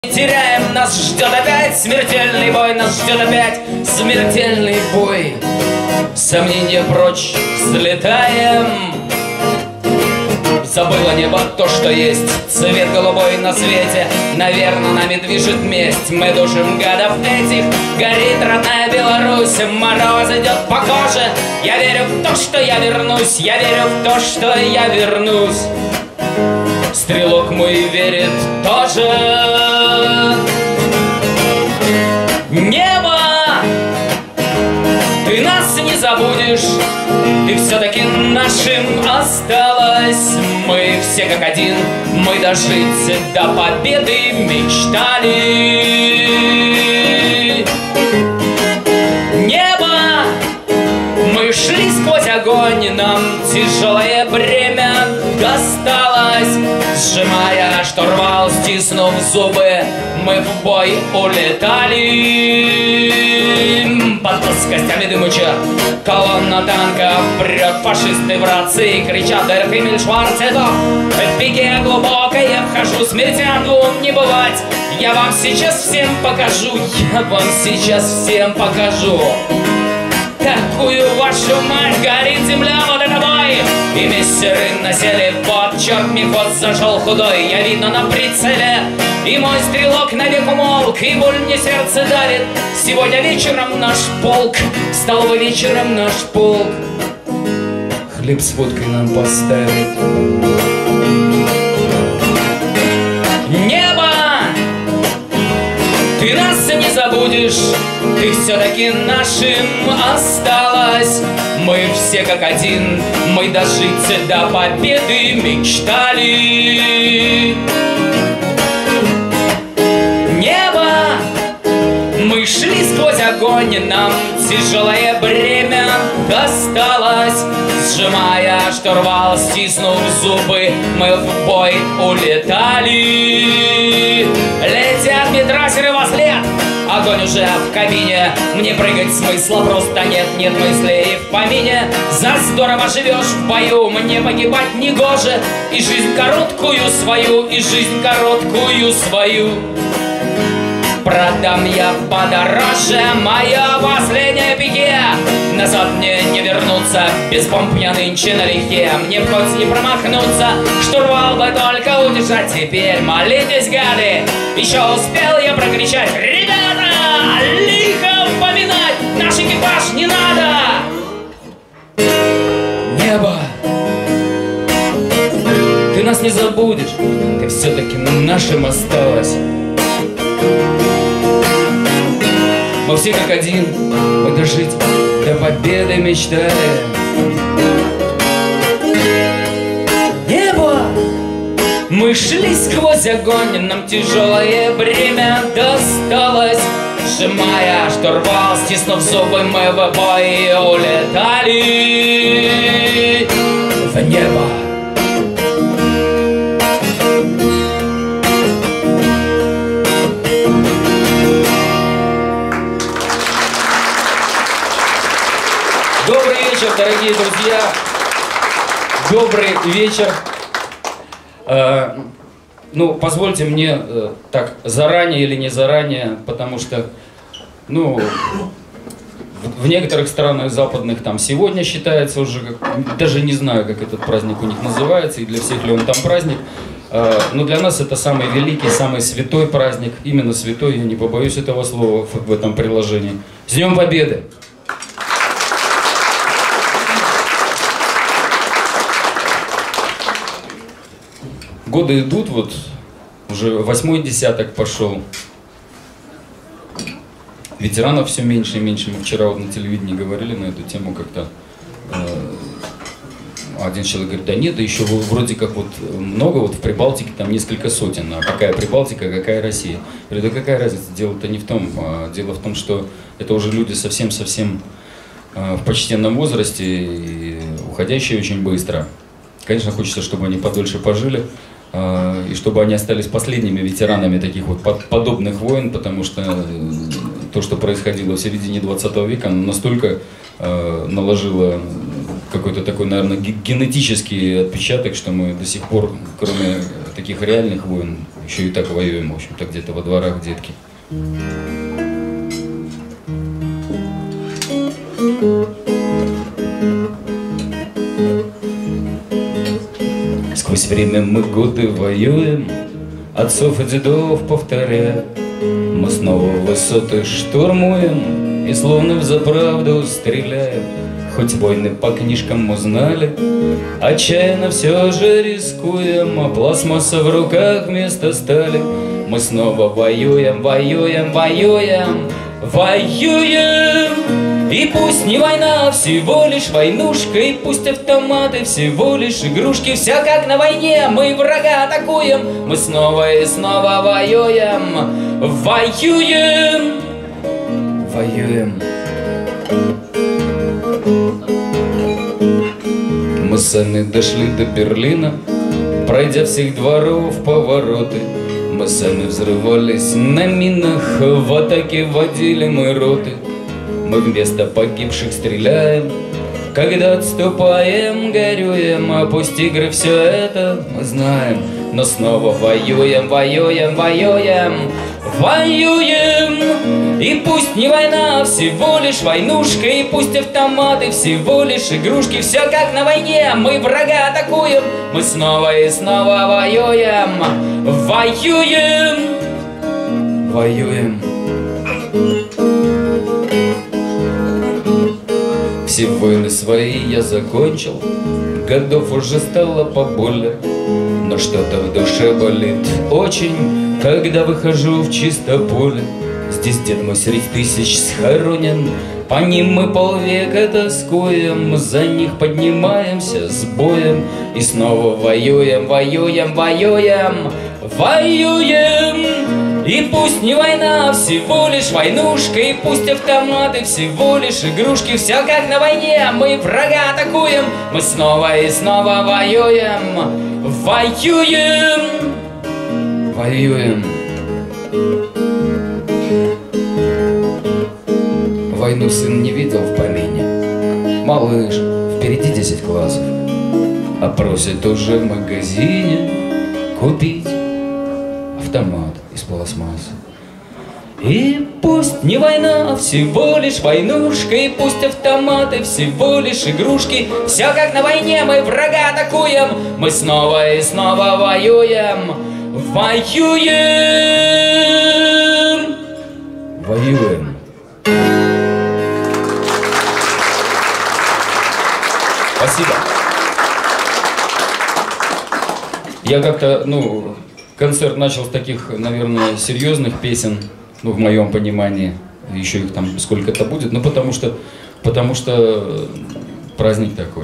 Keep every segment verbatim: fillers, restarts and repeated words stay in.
Теряем, нас ждет опять смертельный бой, нас ждет опять смертельный бой. Сомнения прочь, взлетаем. Забыло небо то, что есть, цвет голубой на свете. Наверное, нами движет месть, мы душим гадов этих. Горит родная Беларусь, мороз идет по коже. Я верю в то, что я вернусь, я верю в то, что я вернусь. Стрелок мой верит тоже. Небо, ты нас не забудешь, ты все-таки нашим осталась. Мы все как один, мы дожить до победы мечтали. Небо, мы шли сквозь огонь, нам тяжелое бремя досталось. Сжимая штурвал, стиснув зубы, мы в бой улетали. Под плоскостями дымуча колонна танков прет, фашисты братцы кричат «Дер Химмель Шварцетов!» В пике глубокой я вхожу, смертям двум не бывать. Я вам сейчас всем покажу, я вам сейчас всем покажу. Такую вашу мать, горит земля вот это бой. И мессеры насели, вот черт мехвост зашел худой. Я видно на прицеле, и мой стрелок навек умолк. И боль мне сердце давит. Сегодня вечером наш полк, в столовой вечером наш полк хлеб с водкой нам поставит. Небо, ты нас не забудешь, ты все-таки нашим осталась. Мы все как один, мы дожить до победы мечтали. Небо, мы шли сквозь огонь, нам тяжелое бремя досталось. Сжимая штурвал, стиснув зубы, мы в бой улетали. Летят медрасеры во след, огонь уже в кабине. Мне прыгать смысла просто нет, нет мыслей в помине. За здорово живешь в бою, мне погибать не гоже. И жизнь короткую свою, и жизнь короткую свою продам я подороже. Моя последняя пике, назад мне не вернуться. Без бомб я нынче налегке, мне хоть не промахнуться. Штурвал бы только удержать, теперь молитесь, гады. Еще успел я прокричать: ребята, лихо поминать наш экипаж не надо. Небо, ты нас не забудешь, ты все-таки нашим осталась. Мы все как один, мы дожить до победы мечтали. Небо, мы шли сквозь огонь, нам тяжелое бремя досталось. Сжимая штурвал, стиснув зубы, мы в бой улетали в небо. Добрый вечер, дорогие друзья. Добрый вечер. Э, ну, позвольте мне э, так заранее или не заранее, потому что, ну, в, в некоторых странах западных там сегодня считается уже, как, даже не знаю, как этот праздник у них называется, и для всех ли он там праздник. Э, но для нас это самый великий, самый святой праздник. Именно святой, я не побоюсь этого слова в, в этом приложении. С Днем Победы! Годы идут, вот уже восьмой десяток пошел. Ветеранов все меньше и меньше. Мы вчера вот на телевидении говорили на эту тему как-то. Один человек говорит: да нет, да еще вроде как вот много, вот в Прибалтике там несколько сотен. А какая Прибалтика, какая Россия? Я говорю: да какая разница, дело-то не в том. Дело в том, что это уже люди совсем-совсем в почтенном возрасте и уходящие очень быстро. Конечно, хочется, чтобы они подольше пожили. И чтобы они остались последними ветеранами таких вот подобных войн, потому что то, что происходило в середине двадцатого века, настолько наложило какой-то такой, наверное, генетический отпечаток, что мы до сих пор, кроме таких реальных войн, еще и так воюем, в общем-то, где-то во дворах детки. Сквозь время мы годы воюем, отцов и дедов повторяя. Мы снова высоты штурмуем и словно взаправду стреляем. Хоть войны по книжкам узнали, отчаянно все же рискуем, а пластмасса в руках вместо стали. Мы снова воюем, воюем, воюем, воюем. И пусть не война, всего лишь войнушка, и пусть автоматы всего лишь игрушки. Все как на войне, мы врага атакуем, мы снова и снова воюем, воюем, воюем. Мы сами дошли до Берлина, пройдя всех дворов повороты. Мы сами взрывались на минах, в атаке водили мы роты. Мы вместо погибших стреляем, когда отступаем, горюем. А пусть игры все это мы знаем, но снова воюем, воюем, воюем, воюем. И пусть не война, всего лишь войнушка, и пусть автоматы всего лишь игрушки. Все как на войне, мы врага атакуем, мы снова и снова воюем, воюем, воюем. Все войны свои я закончил, годов уже стало поболее, но что-то в душе болит очень, когда выхожу в чисто поле. Здесь дед мой среди тысяч схоронен, по ним мы полвека тоскуем, за них поднимаемся с боем и снова воюем, воюем, воюем, воюем. И пусть не война, всего лишь войнушка, и пусть автоматы всего лишь игрушки. Все как на войне, мы врага атакуем, мы снова и снова воюем, воюем, воюем. Войну сын не видел в помине. Малыш, впереди десять классов, а просит уже в магазине купить автомат из пластмассы. И пусть не война, всего лишь войнушка, и пусть автоматы всего лишь игрушки. Все как на войне, мы врага атакуем, мы снова и снова воюем, воюем, воюем. Спасибо. Я как-то, ну, концерт начал с таких, наверное, серьезных песен, ну, в моем понимании, еще их там сколько-то будет, ну, потому что, потому что праздник такой.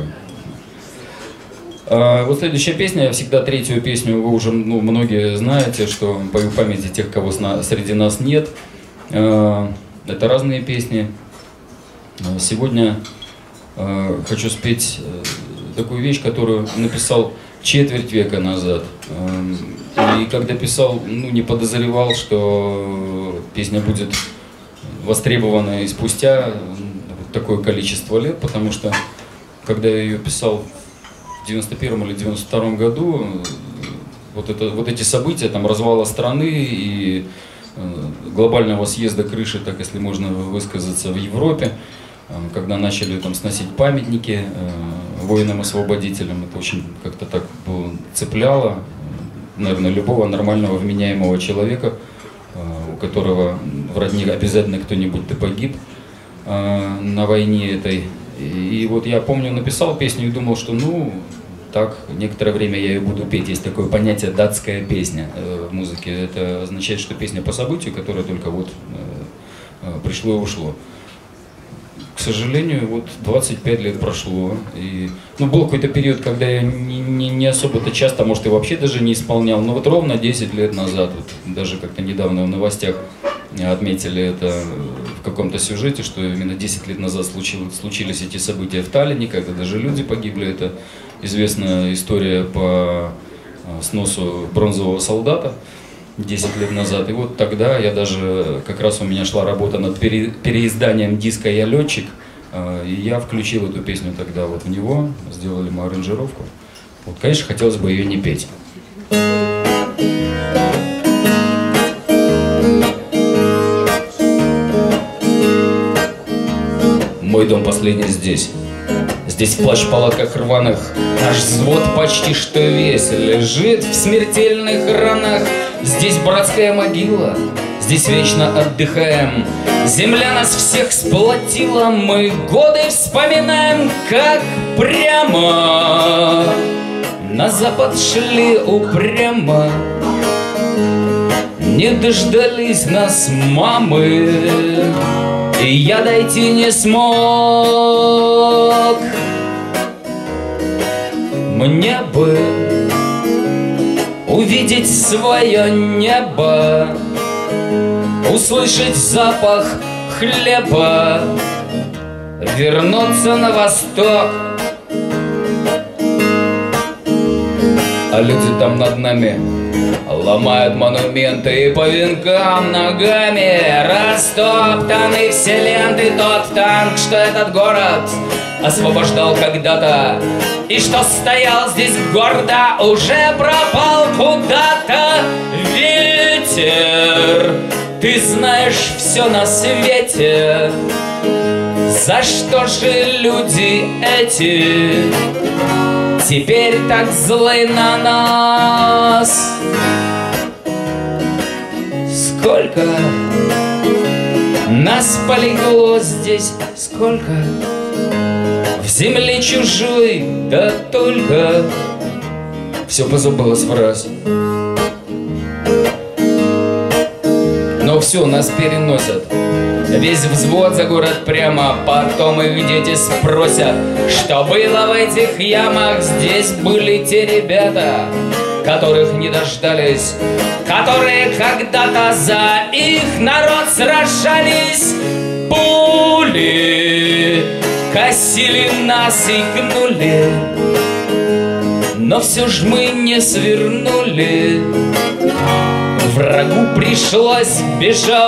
А вот следующая песня, я всегда третью песню, вы уже, ну, многие знаете, что пою в памяти тех, кого среди нас нет. А, это разные песни. Сегодня а, хочу спеть такую вещь, которую написал четверть века назад. И когда писал, ну, не подозревал, что песня будет востребована и спустя такое количество лет, потому что когда я ее писал в девяносто первом или девяносто втором году, вот, это, вот эти события, там, развала страны и глобального съезда крыши, так если можно высказаться, в Европе, когда начали там сносить памятники воинам-освободителям, это очень как-то так было, цепляло, наверное, любого нормального вменяемого человека, у которого в родне обязательно кто-нибудь да погиб на войне этой. И вот я помню, написал песню и думал, что ну так, некоторое время я ее буду петь. Есть такое понятие «датская песня» в музыке. Это означает, что песня по событию, которое только вот пришло и ушло. К сожалению, вот двадцать пять лет прошло, и, ну, был какой-то период, когда я не, не, не особо-то часто, может, и вообще даже не исполнял, но вот ровно десять лет назад, вот, даже как-то недавно в новостях отметили это в каком-то сюжете, что именно десять лет назад случилось, случились эти события в Таллине, когда даже люди погибли. Это известная история по сносу бронзового солдата десять лет назад. И вот тогда я даже, как раз у меня шла работа над пере, переизданием диска «Я летчик», и я включил эту песню тогда вот в него, сделали мы аранжировку. Вот, конечно, хотелось бы ее не петь. дом последний здесь. Здесь в плащ-палатках рваных наш взвод почти что весь лежит в смертельных ранах. Здесь братская могила, здесь вечно отдыхаем. Земля нас всех сплотила, мы годы вспоминаем, как прямо на запад шли упрямо. Не дождались нас мамы, и я дойти не смог. Мне бы увидеть свое небо, услышать запах хлеба, вернуться на восток. А люди там над нами ломают монументы и по венкам ногами растоптаны все ленты. Тот танк, что этот город освобождал когда-то и что стоял здесь гордо, уже пропал куда-то. Ветер, ты знаешь все на свете. За что же люди эти теперь так злы на нас? Сколько нас полегло здесь, сколько в земле чужой, да только все позабылось в раз. Но все, нас переносят, весь взвод за город прямо. Потом их дети спросят, что было в этих ямах. Здесь были те ребята, которых не дождались, которые когда-то за их народ сражались. Пули косили нас и гнули, но все ж мы не свернули. Врагу пришлось бежать.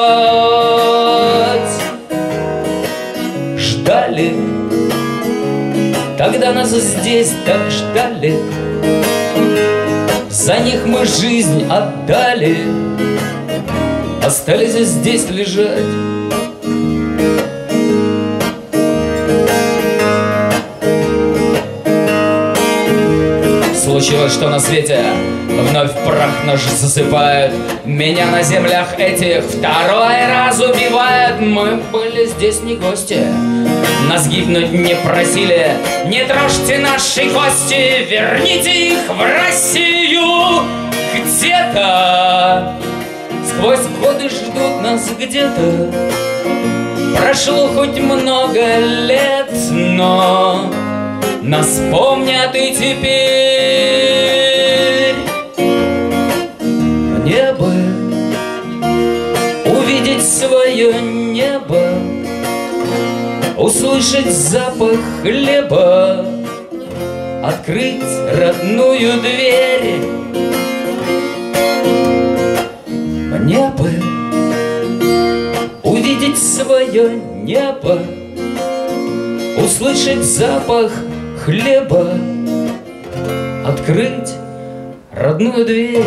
Ждали, тогда нас здесь так ждали. За них мы жизнь отдали, остались здесь лежать. Случилось, что на свете вновь прах наш засыпает. Меня на землях этих второй раз убивает. Мы были здесь не гости, нас гибнуть не просили. Не трожьте наши кости, верните их в Россию. Где-то сквозь годы ждут нас, где-то прошло хоть много лет, но нас помнят и теперь. Мне бы увидеть свое небо, услышать запах хлеба, открыть родную дверь. Мне бы увидеть свое небо, услышать запах хлеба, открыть родную дверь.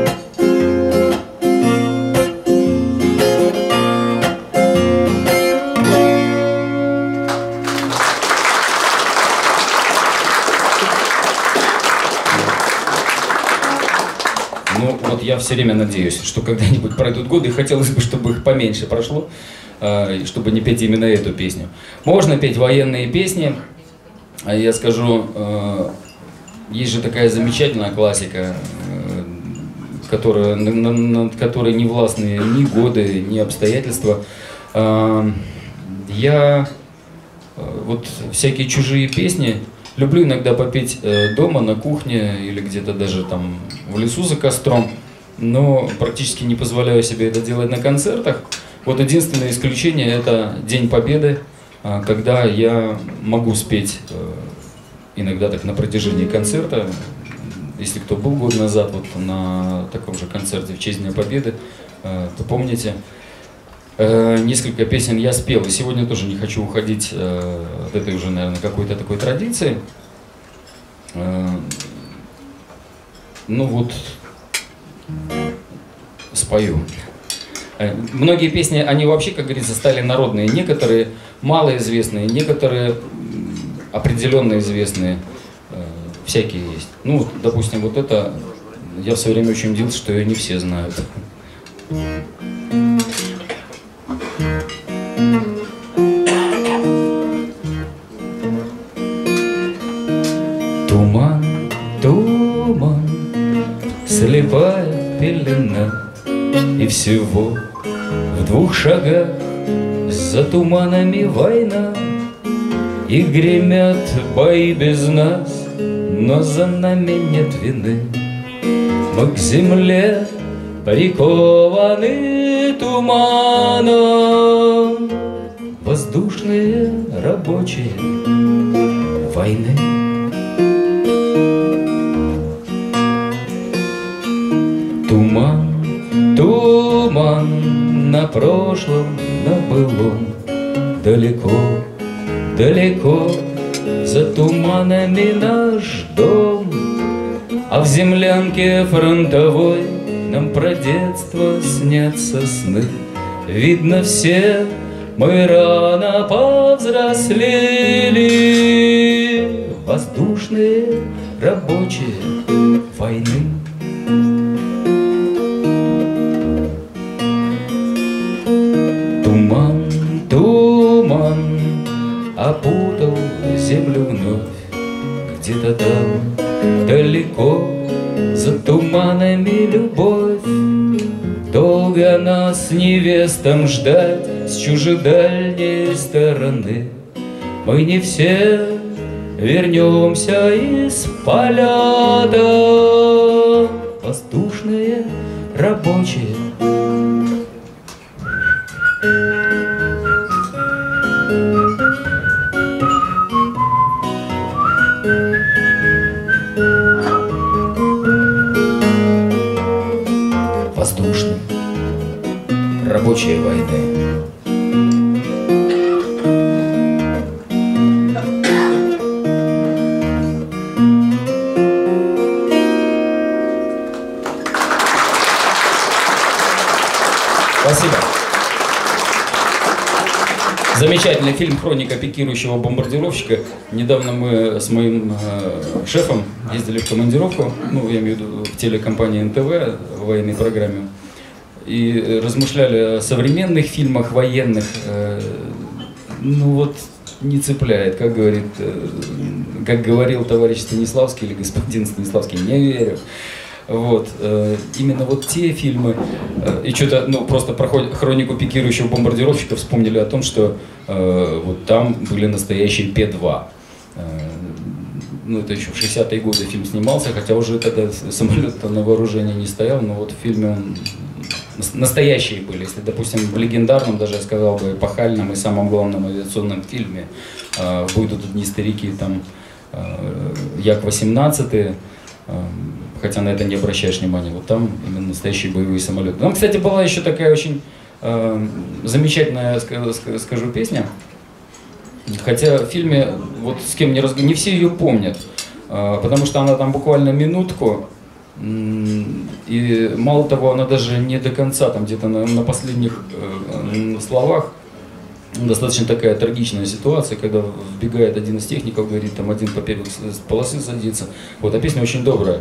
Ну, вот я все время надеюсь, что когда-нибудь пройдут годы, и хотелось бы, чтобы их поменьше прошло, чтобы не петь именно эту песню. Можно петь военные песни. Я скажу, есть же такая замечательная классика, которая, над которой не властны ни годы, ни обстоятельства. Я вот всякие чужие песни люблю иногда попеть дома, на кухне или где-то даже там в лесу за костром, но практически не позволяю себе это делать на концертах. Вот единственное исключение – это День Победы, когда я могу спеть иногда так на протяжении концерта. Если кто был год назад вот на таком же концерте в честь Дня Победы, то помните, несколько песен я спел. И сегодня тоже не хочу уходить от этой уже, наверное, какой-то такой традиции. Ну вот, спою. Многие песни, они вообще, как говорится, стали народные. Некоторые малоизвестные, некоторые определенно известные. Всякие есть. Ну, допустим, вот это, я в свое время очень удивился, что ее не все знают. Туман, туман, слепая пелена, и всего в двух шагах за туманами война, и гремят бои без нас, но за нами нет вины. Мы к земле прикованы туманом, воздушные рабочие войны. Туман, туман на прошлом, на былом, далеко, далеко за туманами наш дом, а в землянке фронтовой нам про детство снятся сны. Видно, все мы рано повзрослели, воздушные рабочие войны. Туман, туман опутал землю вновь, где-то там далеко за туманами любовь. Долго нас невестам ждать с чужедальней стороны. Мы не все вернемся из полета, воздушные рабочие. Воздушные рабочие войны. Спасибо. Замечательный фильм «Хроника пикирующего бомбардировщика». Недавно мы с моим э, шефом ездили в командировку, ну, я имею в виду в телекомпании эн тэ вэ, в военной программе, и размышляли о современных фильмах военных. Э, ну вот, не цепляет, как говорит, э, как говорил товарищ Станиславский или господин Станиславский, не верю. Вот, э, именно вот те фильмы, э, и что-то, ну, просто проходит «Хронику пикирующего бомбардировщика», вспомнили о том, что э, вот там были настоящие Пэ два. Э, ну, это еще в шестидесятые годы фильм снимался, хотя уже тогда самолет на вооружении не стоял, но вот в фильме он настоящие были. Если, допустим, в легендарном, даже я сказал бы, эпохальном и самом главном авиационном фильме э, «Выйдут одни старики», там э, Як восемнадцать, хотя на это не обращаешь внимания, вот там именно настоящие боевые самолеты. Там, кстати, была еще такая очень э, замечательная, скажу, песня, хотя в фильме, вот с кем не разговаривали, не все ее помнят, э, потому что она там буквально минутку, э, и мало того, она даже не до конца, там где-то на, на последних э, словах. Достаточно такая трагичная ситуация, когда вбегает один из техников, говорит, там один поперек полосы садится. Вот, а песня очень добрая.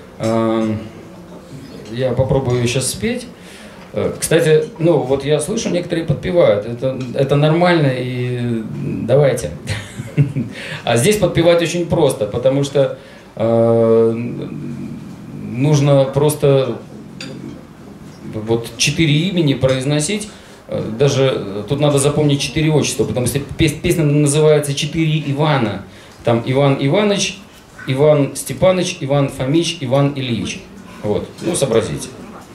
Я попробую ее сейчас спеть. Кстати, ну вот я слышу, некоторые подпевают. Это, это нормально, и давайте. А здесь подпевать очень просто, потому что э, нужно просто вот четыре имени произносить. Даже тут надо запомнить четыре отчества, потому что песня называется «Четыре Ивана». Там Иван Иванович, Иван Степанович, Иван Фомич, Иван Ильич. Вот, ну сообразите.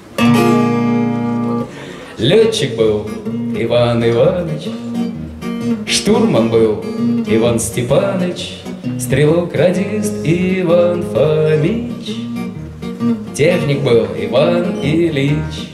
Летчик был Иван Иванович, штурман был Иван Степанович, стрелок-радист Иван Фомич, техник был Иван Ильич.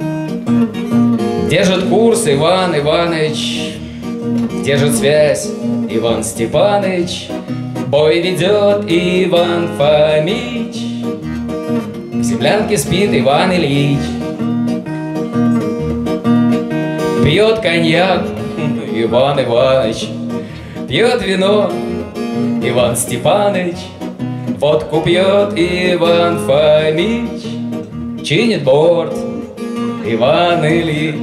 Держит курс Иван Иванович, держит связь Иван Степаныч, бой ведет Иван Фомич, в землянке спит Иван Ильич. Пьет коньяк Иван Иванович, пьет вино Иван Степаныч, водку пьет Иван Фомич, чинит борт Иван Ильич.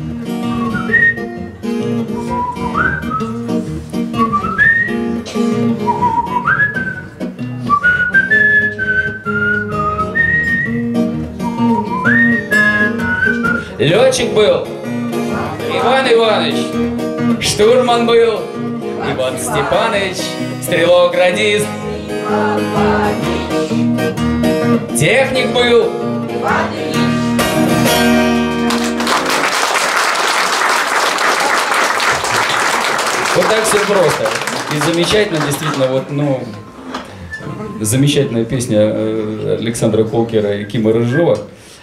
Летчик был Иван Иванович, штурман был Иван Степаныч, стрелок-радист техник был Иван Ильич. Вот так все просто. И замечательно, действительно, вот, ну, замечательная песня Александра Колкера и Кима Рыжова.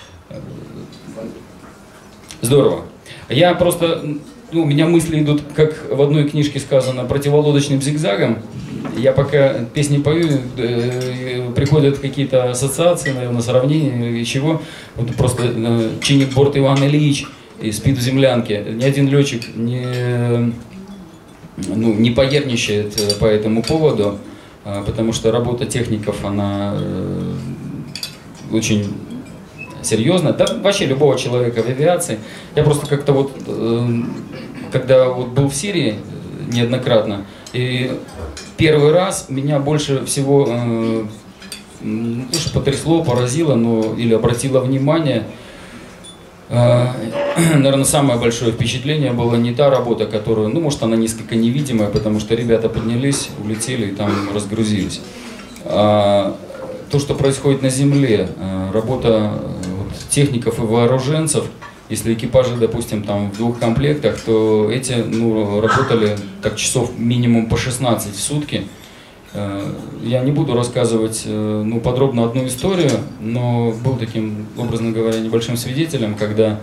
Здорово. Я просто, ну, у меня мысли идут, как в одной книжке сказано, противолодочным зигзагом. Я пока песни пою, э, приходят какие-то ассоциации, наверное, сравнения и чего. Вот просто э, чинит борт Иван Ильич и спит в землянке. Ни один летчик не, ну, не поерничает по этому поводу, потому что работа техников, она э, очень серьезно, да вообще любого человека в авиации. Я просто как-то вот, э, когда вот был в Сирии неоднократно, и первый раз меня больше всего э, не то, что потрясло, поразило, но или обратило внимание, э, наверное, самое большое впечатление было не та работа, которую, ну, может, она несколько невидимая, потому что ребята поднялись, улетели и там разгрузились. А то, что происходит на земле, работа техников и вооруженцев, если экипажи, допустим, там в двух комплектах, то эти, ну, работали так часов минимум по шестнадцать в сутки. Я не буду рассказывать, ну, подробно одну историю, но был таким, образно говоря, небольшим свидетелем, когда,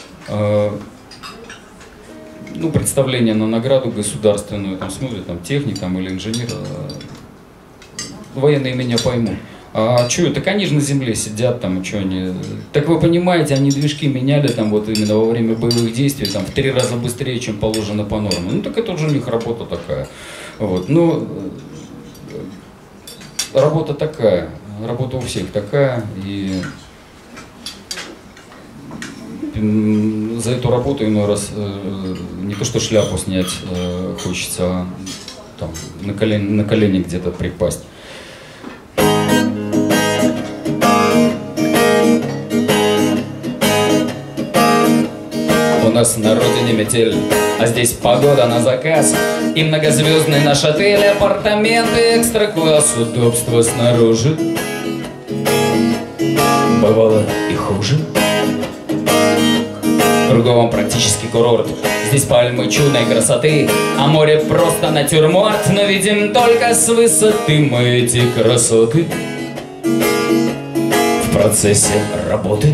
ну, представление на награду государственную там смотрят, там техник там, или инженер, военные меня поймут. А что, так они же на земле сидят там, что они... Так вы понимаете, они движки меняли там вот именно во время боевых действий там в три раза быстрее, чем положено по нормам. Ну так это уже у них работа такая. Вот, ну, работа такая, работа у всех такая, и за эту работу иной раз не то что шляпу снять хочется, а там на колени, на колени где-то припасть. У нас на родине метель, а здесь погода на заказ. И многозвездный наш отель, апартаменты, экстра-класс, удобства снаружи. Бывало и хуже. Кругом практически курорт. Здесь пальмы чудной красоты, а море просто натюрморт. Но видим только с высоты мы эти красоты в процессе работы.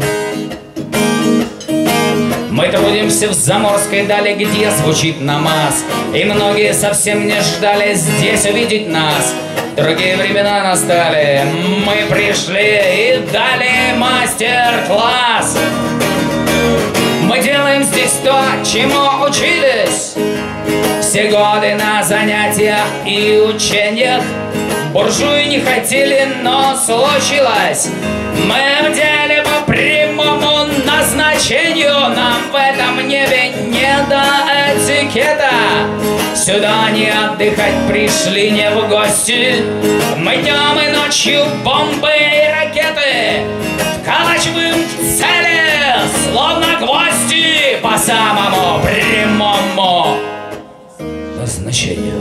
Мы трудимся в заморской дали, где звучит намаз, и многие совсем не ждали здесь увидеть нас. Другие времена настали, мы пришли и дали мастер-класс. Мы делаем здесь то, чему учились все годы на занятиях и учениях. Буржуи не хотели, но случилось. Мы в деле по прямому назначению. Нам в этом небе не до этикета. Сюда не отдыхать пришли, не в гости. Мы днем и ночью бомбы и ракеты вколачиваем в цели, словно гвозди, по самому прямому назначению.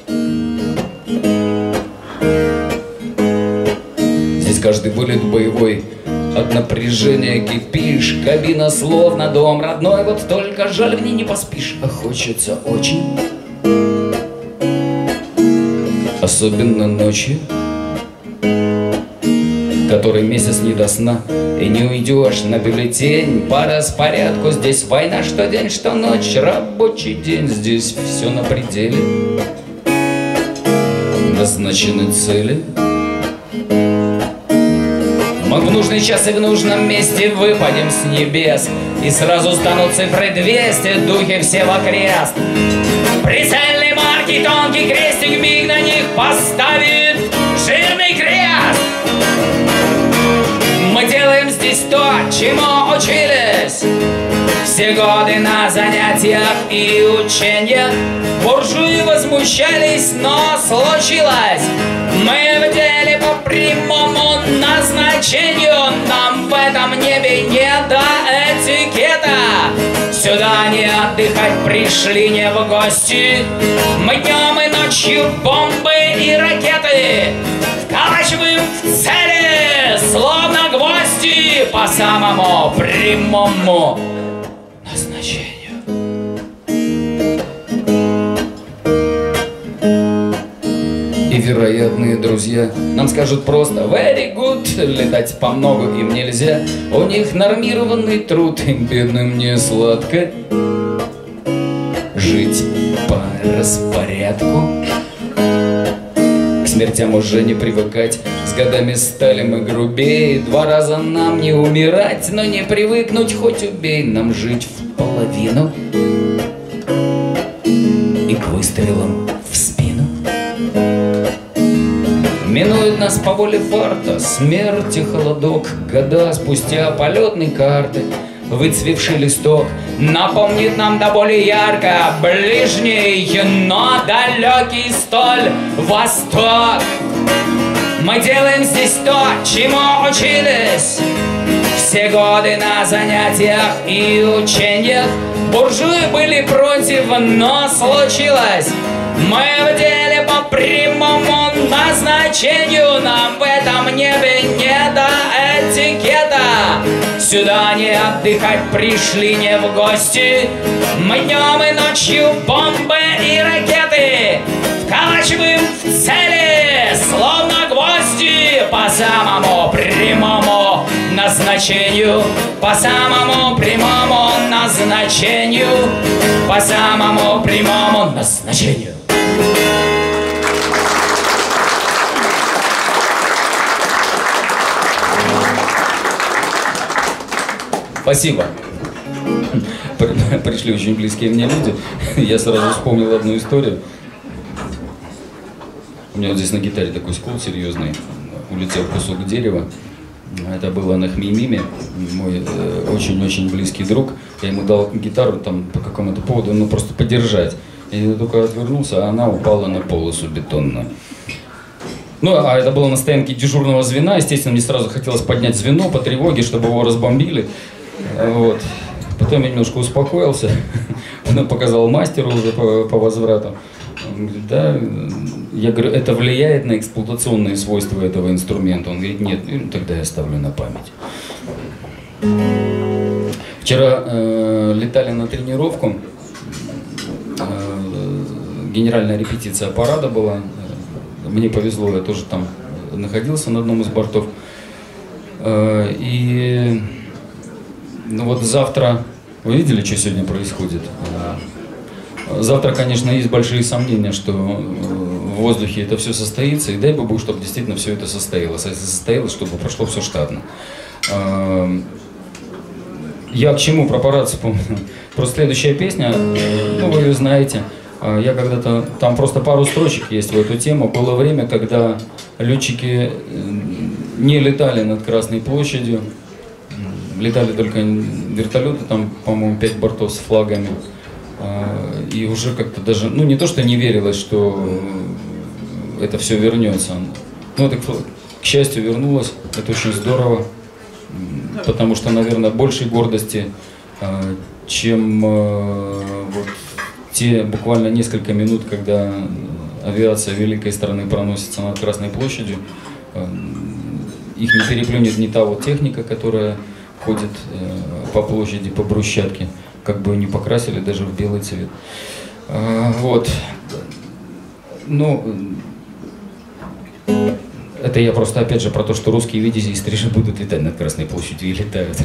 Здесь каждый вылет боевой, от напряжения кипишь. Кабина словно дом родной, вот только жаль в ней не поспишь. А хочется очень, особенно ночью, который месяц не до сна, и не уйдешь на бюллетень по распорядку. Здесь война что день, что ночь, рабочий день. Здесь все на пределе, назначены цели. Мы в нужный час и в нужном месте выпадем с небес, и сразу станут цифры двести, духи все вокрест. Прицельный марки, тонкий крестик, миг на них поставит жирный крест. Мы делаем здесь то, чему учились все годы на занятиях и учениях. Буржуи возмущались, но случилось. Мы в деле по прямому назначению. Нам в этом небе не до этикета. Сюда не отдыхать пришли, не в гости. Мы днем и ночью бомбы и ракеты вколачиваем в цели, словно гвозди, по самому прямому назначению. И вероятные друзья нам скажут просто very good, летать по много им нельзя. У них нормированный труд, им бедным не сладко жить по распорядку. К смертям уже не привыкать, с годами стали мы грубее. Два раза нам не умирать, но не привыкнуть, хоть убей. Нам жить в половину и к выстрелам в спину. Минует нас по воле фарта смерть и холодок. Года спустя полетной карты выцвевший листок напомнит нам до боли ярко ближний, но далекий столь восток. Мы делаем здесь то, чему учились все годы на занятиях и учениях. Буржуи были против, но случилось. Мы в деле по прямому назначению. Нам в этом небе не до этикета. Сюда не отдыхать пришли, не в гости. Мы днем и ночью бомбы и ракеты вколачиваем в цели, словно гвозди, по самому прямому назначению. По самому прямому назначению. По самому прямому назначению. Спасибо. Пришли очень близкие мне люди. Я сразу вспомнил одну историю. У меня вот здесь на гитаре такой скул серьезный. Улетел кусок дерева. Это было на Хмеймиме. Мой очень-очень близкий друг. Я ему дал гитару там по какому-то поводу, ну просто подержать. Я только отвернулся, а она упала на полосу бетонную. Ну, а это было на стоянке дежурного звена. Естественно, мне сразу хотелось поднять звено по тревоге, чтобы его разбомбили. Вот. Потом я немножко успокоился. Потом показал мастеру уже по, по возврату. Он говорит, да. Я говорю, это влияет на эксплуатационные свойства этого инструмента? Он говорит, нет. Ну, тогда я ставлю на память. Вчера э, летали на тренировку. Генеральная репетиция парада была. Мне повезло, я тоже там находился на одном из бортов. И ну вот завтра, вы видели, что сегодня происходит? Завтра, конечно, есть большие сомнения, что в воздухе это все состоится. И дай Богу, чтобы действительно все это состоялось. А если состоялось, чтобы прошло все штатно. Я к чему про парад вспомнил? Просто следующая песня, ну вы ее знаете. Я когда-то, там просто пару строчек есть в эту тему. Было время, когда летчики не летали над Красной площадью. Летали только вертолеты, там, по-моему, пять бортов с флагами. И уже как-то даже, ну не то, что не верилось, что это все вернется. Ну это, к счастью, вернулось. Это очень здорово. Потому что, наверное, большей гордости, чем вот те буквально несколько минут, когда авиация великой страны проносится над Красной площадью, их не переплюнет не та вот техника, которая ходит по площади, по брусчатке, как бы не покрасили даже в белый цвет. Вот. Ну, это я просто опять же про то, что русские видязи и стрижи будут летать над Красной площадью и летают.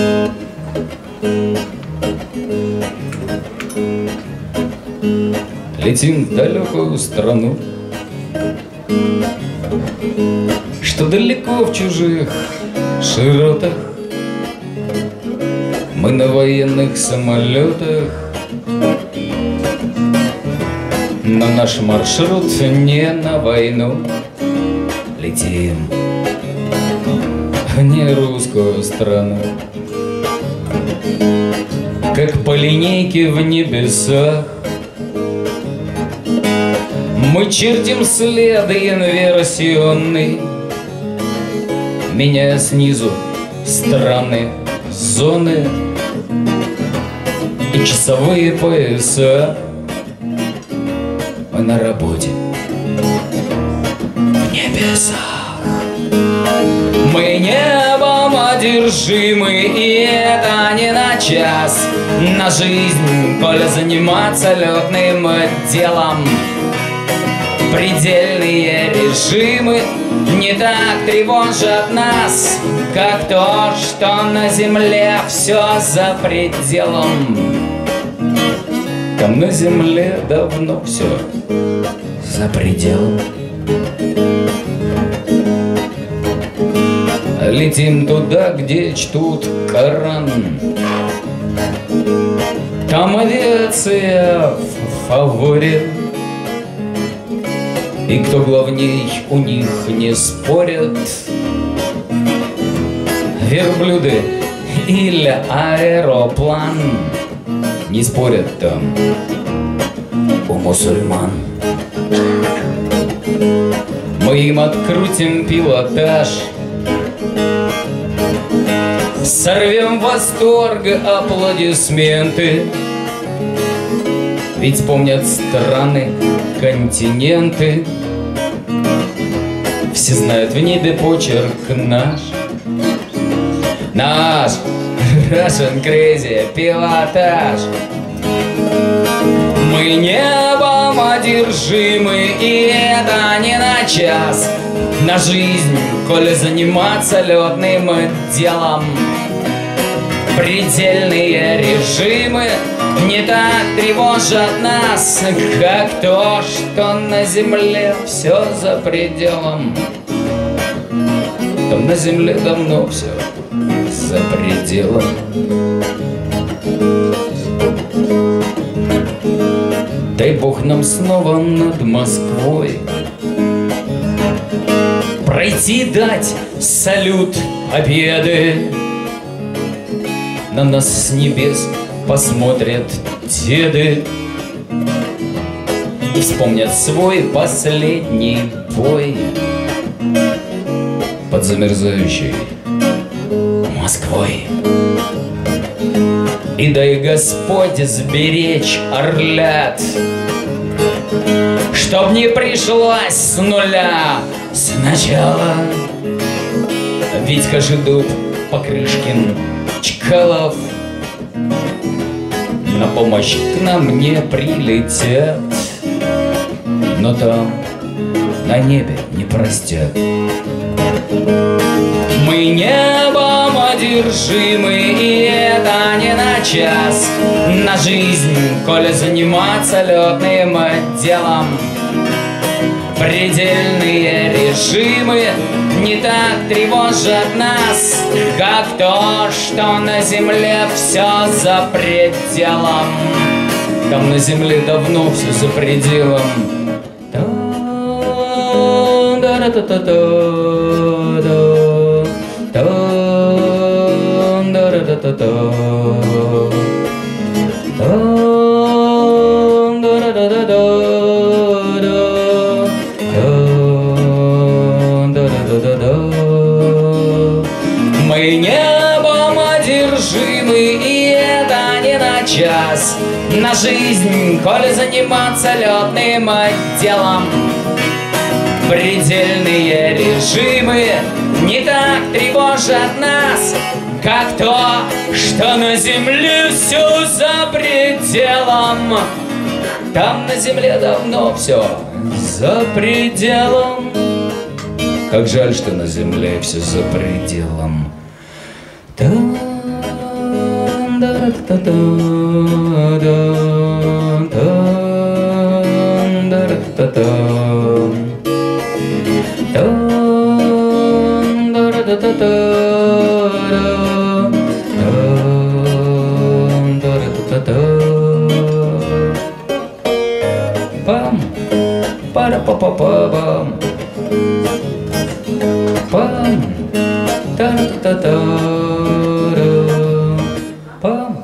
Летим в далекую страну, что далеко в чужих широтах, мы на военных самолетах, но наш маршрут не на войну. Летим в нерусскую страну, как по линейке в небесах. Мы чертим след инверсионный, меняя снизу страны, зоны и часовые пояса. Мы на работе в небесах. Мы небом одержимы, и это не на час. На жизнь, коли заниматься летным делом. Предельные режимы не так тревожат нас, как то, что на земле все за пределом. Там на земле давно все за пределом. Летим туда, где чтут Коран. Там авиация в фаворе, и кто главней, у них не спорят. Верблюды или аэроплан, не спорят там у мусульман. Мы им открутим пилотаж, сорвем восторга аплодисменты. Ведь помнят страны, континенты. Все знают в небе почерк наш. Наш Russian Crazy пилотаж. Мы небом одержимы, и это не на час. На жизнь, коли заниматься летным делом. Предельные режимы не так тревожат нас, как то, что на земле все за пределом. Там на земле давно все за пределом. Дай Бог нам снова над Москвой пройти, дать салют победы. На нас с небес посмотрят деды и вспомнят свой последний бой под замерзающей Москвой. И дай Господь сберечь орлят, чтоб не пришлось с нуля сначала. Витька Жидуб, Покрышкин, Чкалов на помощь к нам не прилетят, но там на небе не простят. Мы небом одержимы, и это не на час. На жизнь, коли заниматься летным делом. Предельные режимы не так тревожат нас, как то, что на земле все за пределом. Там на земле давно все за пределом. Мы небом одержимы, и это не на час. На жизнь, коли заниматься летным делом. Предельные режимы не так тревожат нас, как то, что на земле все за пределом. Там на земле давно все за пределом. Как жаль, что на земле все за пределом. Та-та-та-та. Та-па-па-па-пам. Пам. Та-та-та-та-пам.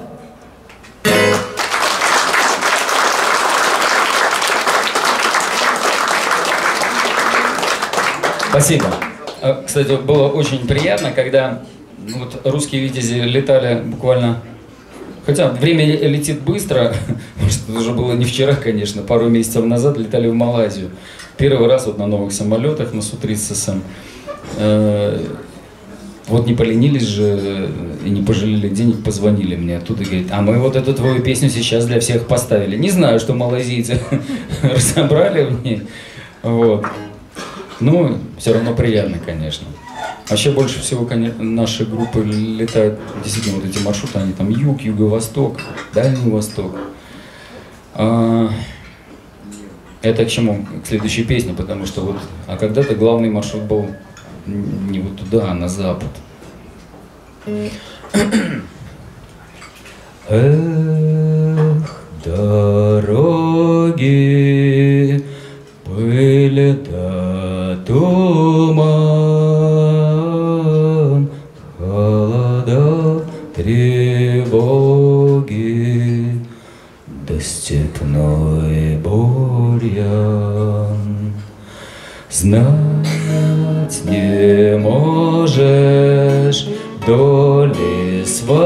Спасибо. Кстати, было очень приятно, когда ну, вот, русские витязи летали буквально... Хотя время летит быстро, может, это уже было не вчера, конечно, пару месяцев назад летали в Малайзию. Первый раз вот на новых самолетах, на Су тридцать эс эм. Э, вот не поленились же и не пожалели денег, позвонили мне оттуда и говорят, а мы вот эту твою песню сейчас для всех поставили. Не знаю, что малайзийцы разобрали в ней. Вот. Ну, все равно приятно, конечно. Вообще больше всего, конечно, наши группы летают, действительно, вот эти маршруты, они там юг, юго-восток, дальний восток. А, это к чему? К следующей песне, потому что вот, а когда-то главный маршрут был не вот туда, а на запад. Эх, дороги, пыль да туман, холода, тревоги, да степной бурьян. Знать не можешь доли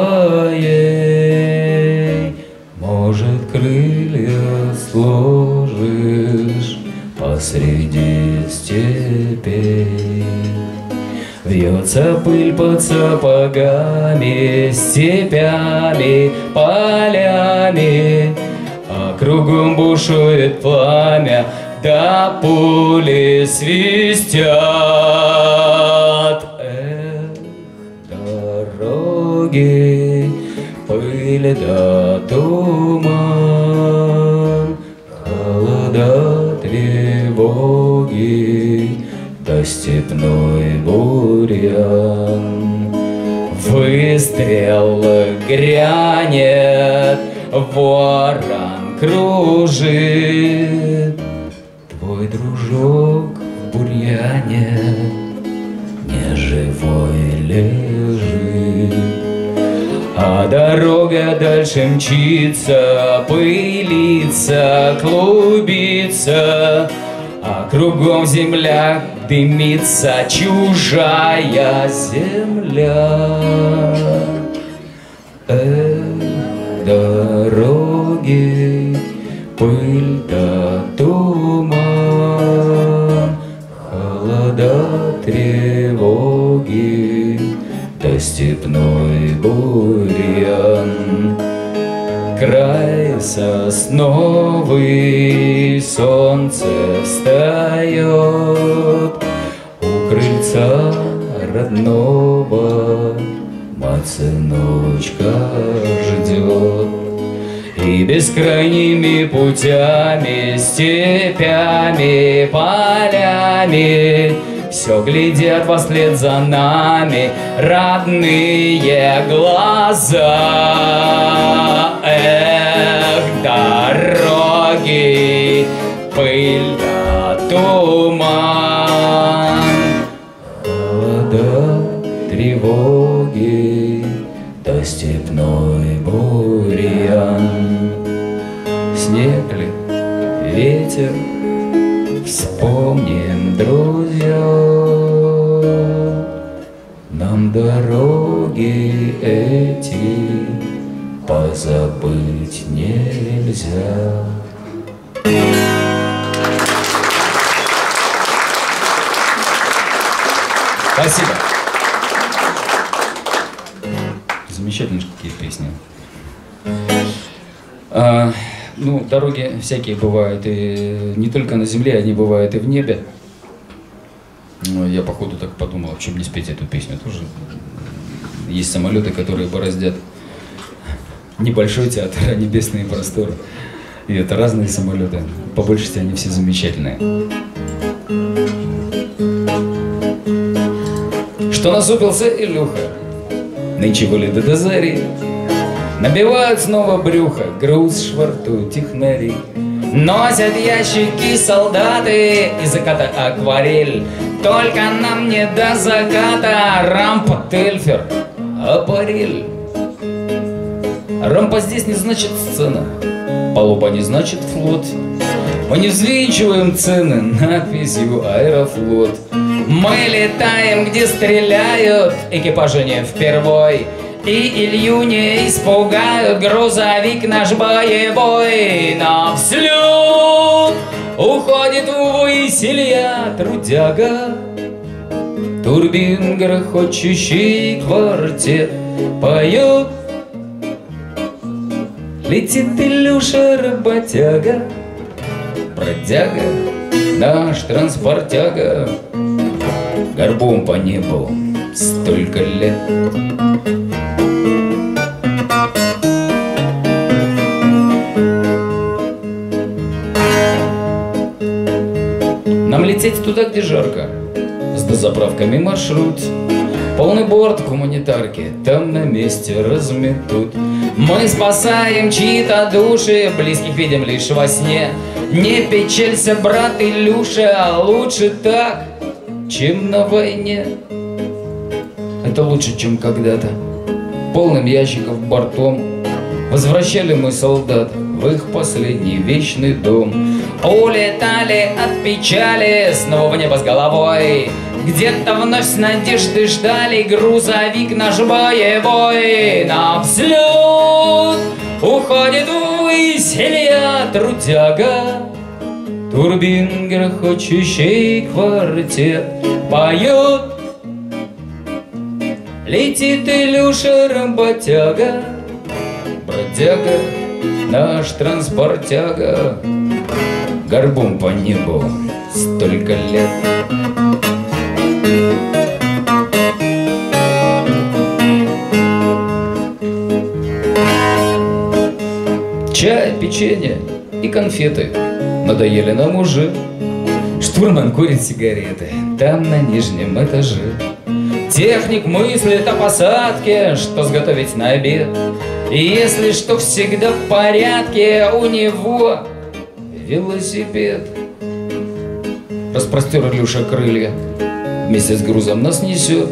своей, может, крылья сложишь посреди степей. Вьется пыль под сапогами, степями, полями, а кругом бушует пламя, да пули свистят. Эх, дороги, пыль да туман, холода, тревоги, да степной бурьян. Выстрел грянет, ворон кружит, твой дружок в бурьяне неживой лежит. А дорога дальше мчится, пылится, клубится, а кругом земля дымится, чужая земля. Эх, дороги, пыль да туман, холода, тревоги, да степной бурьян. Край сосновый, солнце встает, у крыльца родного мать-сыночка ждет. И бескрайними путями, степями, полями все глядят вслед за нами родные глаза. Эх, дороги, пыль да туман, холода, тревоги, да степной бурьян. Снег ли, ветер, вспомним, друзья, нам дороги эти позабыть нельзя. Спасибо. Замечательные какие песни. А, ну, дороги всякие бывают, и не только на земле, они бывают и в небе. Я, походу, так подумал, а почему не спеть эту песню? Тоже есть самолеты, которые бороздят небольшой театр, а небесные просторы. И это разные самолеты. По большей части они все замечательные. Что насупился Илюха? Нынче вылеты до зари, набивают снова брюхо, груз швартуют технари. Носят ящики солдаты и заката акварель. Только нам не до заката рампа, тельфер, аппарель. Рампа здесь не значит сцена, палуба не значит флот. Мы не взвинчиваем цены надписью «Аэрофлот». Мы летаем, где стреляют, экипажи не впервой. И Илью не испугают, грузовик наш боевой. На взлет уходит ввысь Илья, трудяга. Турбин грохочущий квартет поет. Летит Илюша, работяга, бродяга, наш транспортяга, горбом по небу столько лет. Нам лететь туда, где жарко, с дозаправками маршрут. Полный борт гуманитарки там на месте разметут. Мы спасаем чьи-то души, близких видим лишь во сне. Не печалься, брат Илюша, лучше так, чем на войне. Это лучше, чем когда-то полным ящиков бортом возвращали мы солдат в их последний вечный дом. Улетали от печали снова в небо с головой. Где-то вновь с надеждой ждали грузовик наш боевой. На взлет уходит ввысь Илья, трудяга. Турбин грохочущий квартет поет. Летит Илюша, работяга, бродяга, наш транспортяга, горбом по небу столько лет. Чай, печенье и конфеты надоели нам уже. Штурман курит сигареты там на нижнем этаже. Техник мыслит о посадке, что сготовить на обед. И если что всегда в порядке, у него велосипед. Распростер Илюша крылья, вместе с грузом нас несет.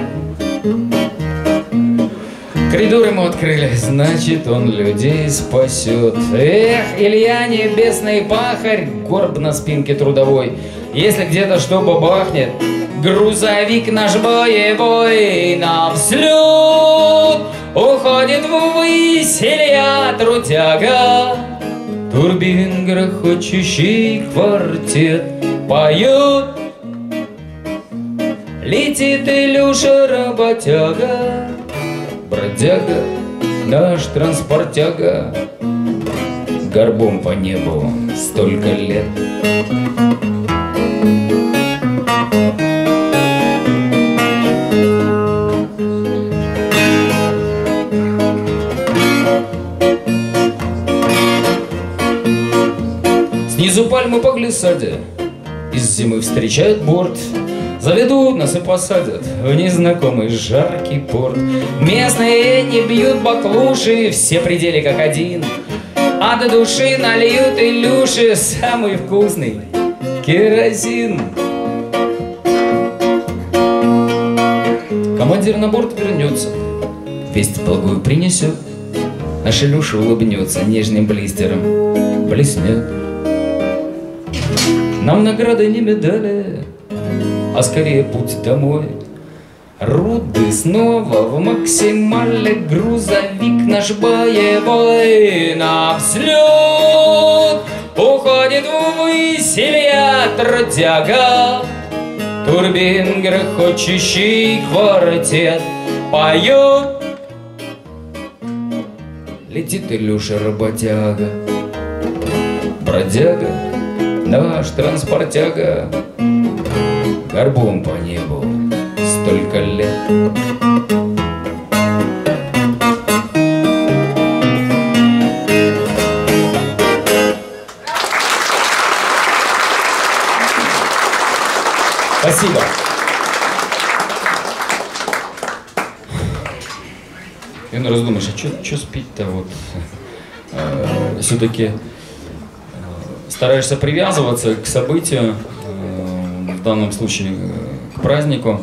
Коридор ему открыли, значит, он людей спасет. Эх, Илья, небесный пахарь, горб на спинке трудовой. Если где-то что бабахнет, грузовик наш боевой. На взлет уходит ввысь Илья, трудяга. Турбин грохочущий квартет поет. Летит Илюша, работяга, бродяга, наш транспортяга, горбом по небу столько лет. Снизу пальмы по глиссаде из зимы встречают борт. Заведут нас и посадят в незнакомый жаркий порт. Местные не бьют баклуши, все пределы как один. А до души нальют Илюши самый вкусный керосин. Командир на борт вернется, весть благую принесет. Наш Илюша улыбнется нежным блистером, блеснет. Нам награды не медали, а скорее путь домой. Руды снова в максимале, грузовик наш боевой. На взлет уходит ввысь Илья, трудяга. Турбин грохочущий квартет поет. Летит Илюша, работяга, бродяга, наш транспортяга, горбом по небу столько лет. Спасибо. Я на раз думаешь, а что спить-то вот? Все-таки стараешься привязываться к событию, э, в данном случае э, к празднику.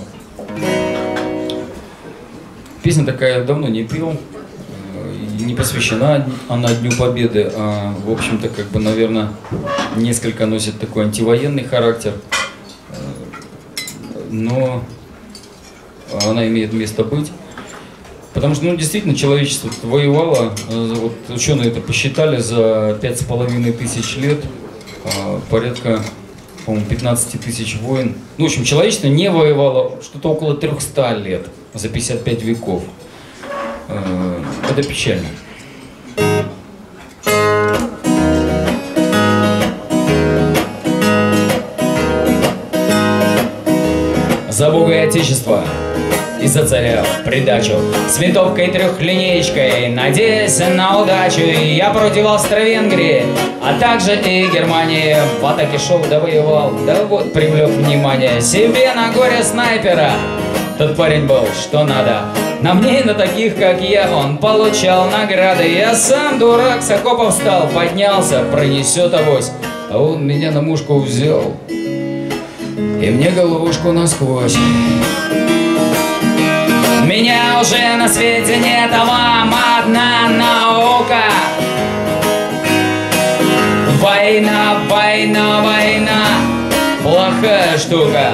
Песня такая давно не пел, э, не посвящена она Дню Победы, а, в общем-то, как бы, наверное, несколько носит такой антивоенный характер, э, но она имеет место быть. Потому что, ну, действительно, человечество воевало, вот ученые это посчитали, за пять с половиной тысяч лет порядка, по-моему, пятнадцать тысяч войн. Ну, в общем, человечество не воевало что-то около трёхсот лет, за пятьдесят пять веков. Это печально. За Бога и Отечество и за царя в придачу, с винтовкой трехлинеечкой, надеясь на удачу, я против Австро-Венгрии, а также и Германии в атаке шел да воевал, да вот привлек внимание себе на горе снайпера. Тот парень был что надо, на мне и на таких, как я, он получал награды. Я сам, дурак, с окопов встал, поднялся, пронесет авось, а он меня на мушку взял и мне головушку насквозь. Меня уже на свете нет, а вам одна наука. Война, война, война, плохая штука.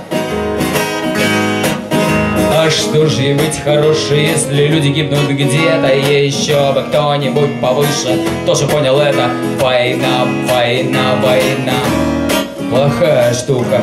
А что же быть хорошей, если люди гибнут где-то? И еще бы кто-нибудь повыше тоже понял это. Война, война, война, плохая штука.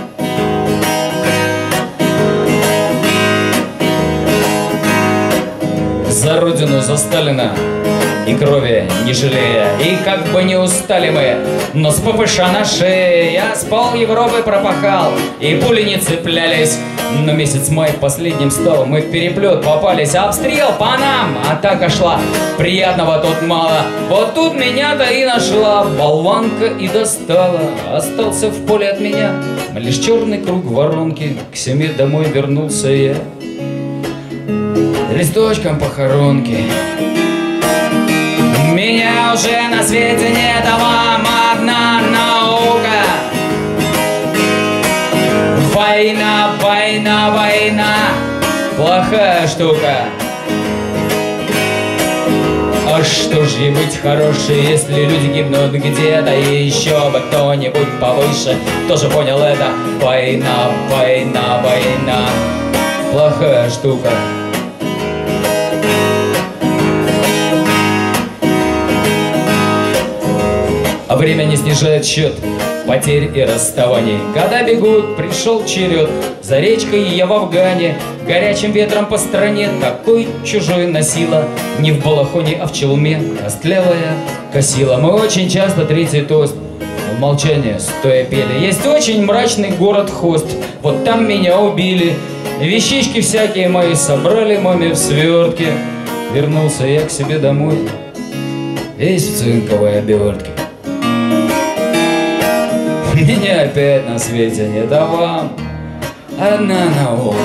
За Родину, за Сталина и крови не жалея. И как бы не устали мы, но с ППШ на шее я с пол Европы пропахал, и пули не цеплялись. Но месяц май последним стал, мы в переплет попались. Обстрел по нам, атака шла, приятного тут мало. Вот тут меня-то и нашла болванка и достала. Остался в поле от меня лишь черный круг воронки. К семье домой вернулся я листочком похоронки. Меня уже на свете нет, а вам одна наука. Война, война, война, плохая штука. А что же быть хорошей, если люди гибнут где-то? И еще бы кто-нибудь повыше тоже понял это. Война, война, война, плохая штука. А время не снижает счет потерь и расставаний. Года бегут, пришел черед. За речкой я в Афгане, горячим ветром по стране. Такой чужой носила, не в балахоне, а в челме. Костлявая косила. Мы очень часто третий тост в молчании стоя пели. Есть очень мрачный город Хост, вот там меня убили. Вещички всякие мои собрали маме в свертке. Вернулся я к себе домой, весь в цинковой обертке. Меня опять на свете нет, а вам одна наука.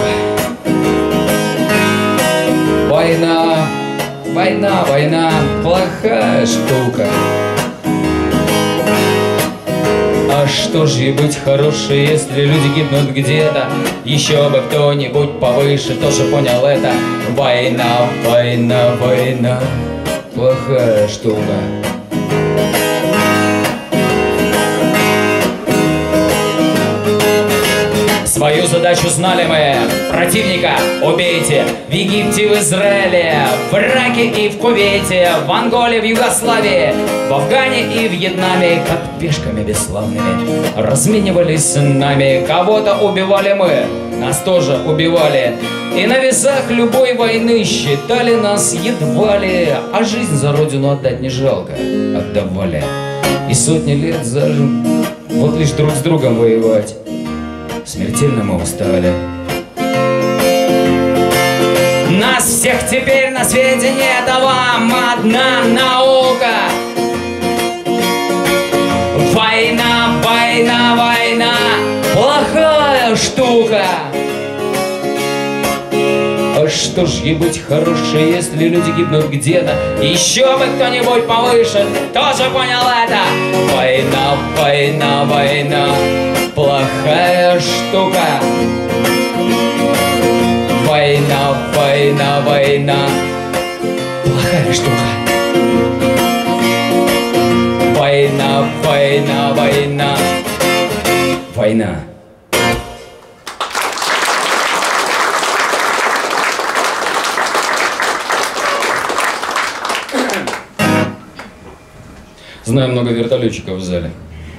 Война, война, война, плохая штука. А что же быть хорошей, если люди гибнут где-то? Еще бы кто-нибудь повыше тоже понял это. Война, война, война, плохая штука. Свою задачу знали мы. Противника убейте в Египте, в Израиле, в Ираке и в Кувейте, в Анголе, в Югославии, в Афгане и в Вьетнаме. Как пешками бесславными разменивались с нами. Кого-то убивали мы, нас тоже убивали. И на весах любой войны считали нас едва ли, а жизнь за родину отдать не жалко, отдавали. И сотни лет зажим, вот лишь друг с другом воевать. Смертельно мы устали. Нас всех теперь на свете нет, а вам одна наука. Война, война, война, плохая штука. А что что ж ей быть хорошей, если люди гибнут где-то? Еще бы кто-нибудь повыше тоже понял это. Война, война, война, плохая штука. Война, война, война, плохая штука. Война, война, война, война. Знаю много вертолетчиков в зале.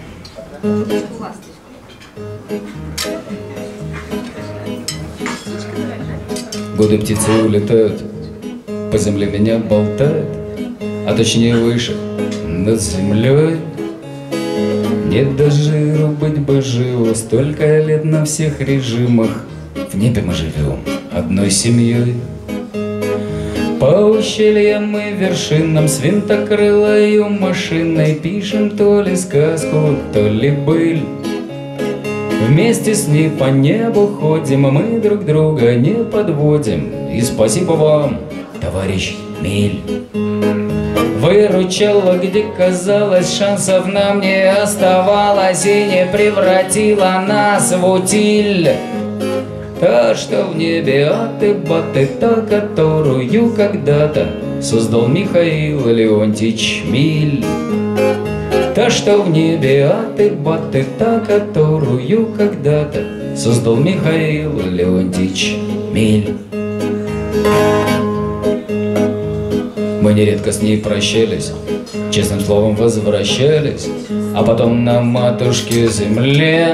Годы птицы улетают, по земле меня болтают, а точнее выше, над землей. Не до жиру быть бы живо, столько лет на всех режимах. В небе мы живем одной семьей. По ущельям мы вершинам с винтокрылою машиной пишем то ли сказку, то ли быль. Вместе с ней по небу ходим, а мы друг друга не подводим. И спасибо вам, товарищ Миль. Выручала, где казалось, шансов нам не оставалось, и не превратила нас в утиль. Та, что в небе аты-баты, та, которую когда-то создал Михаил Леонтьевич Миль. Та, что в небе аты-баты, та, которую когда-то создал Михаил Леонтьевич Миль. Мы нередко с ней прощались, честным словом возвращались, а потом на матушке земле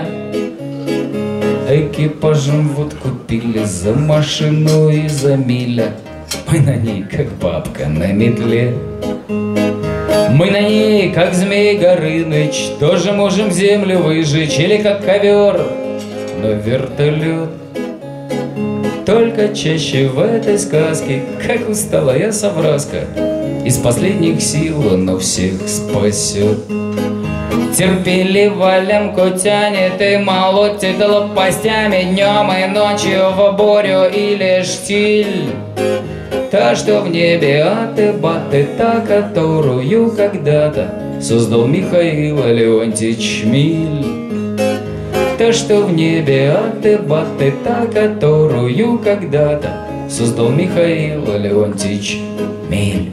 экипажем водку пили за машину и за миля. Мы на ней, как бабка на метле. Мы на ней, как Змей Горыныч, тоже можем землю выжечь, или как ковер, но вертолет только чаще в этой сказке, как усталая совраска, из последних сил но всех спасет. Терпеливо лямку тянет и молотит лопастями днем и ночью в бурю или штиль. Та, что в небе аты-баты, та, которую когда-то создал Михаил Леонтьевич Миль. Та, что в небе аты-баты, та, которую когда-то создал Михаил Леонтьевич Миль.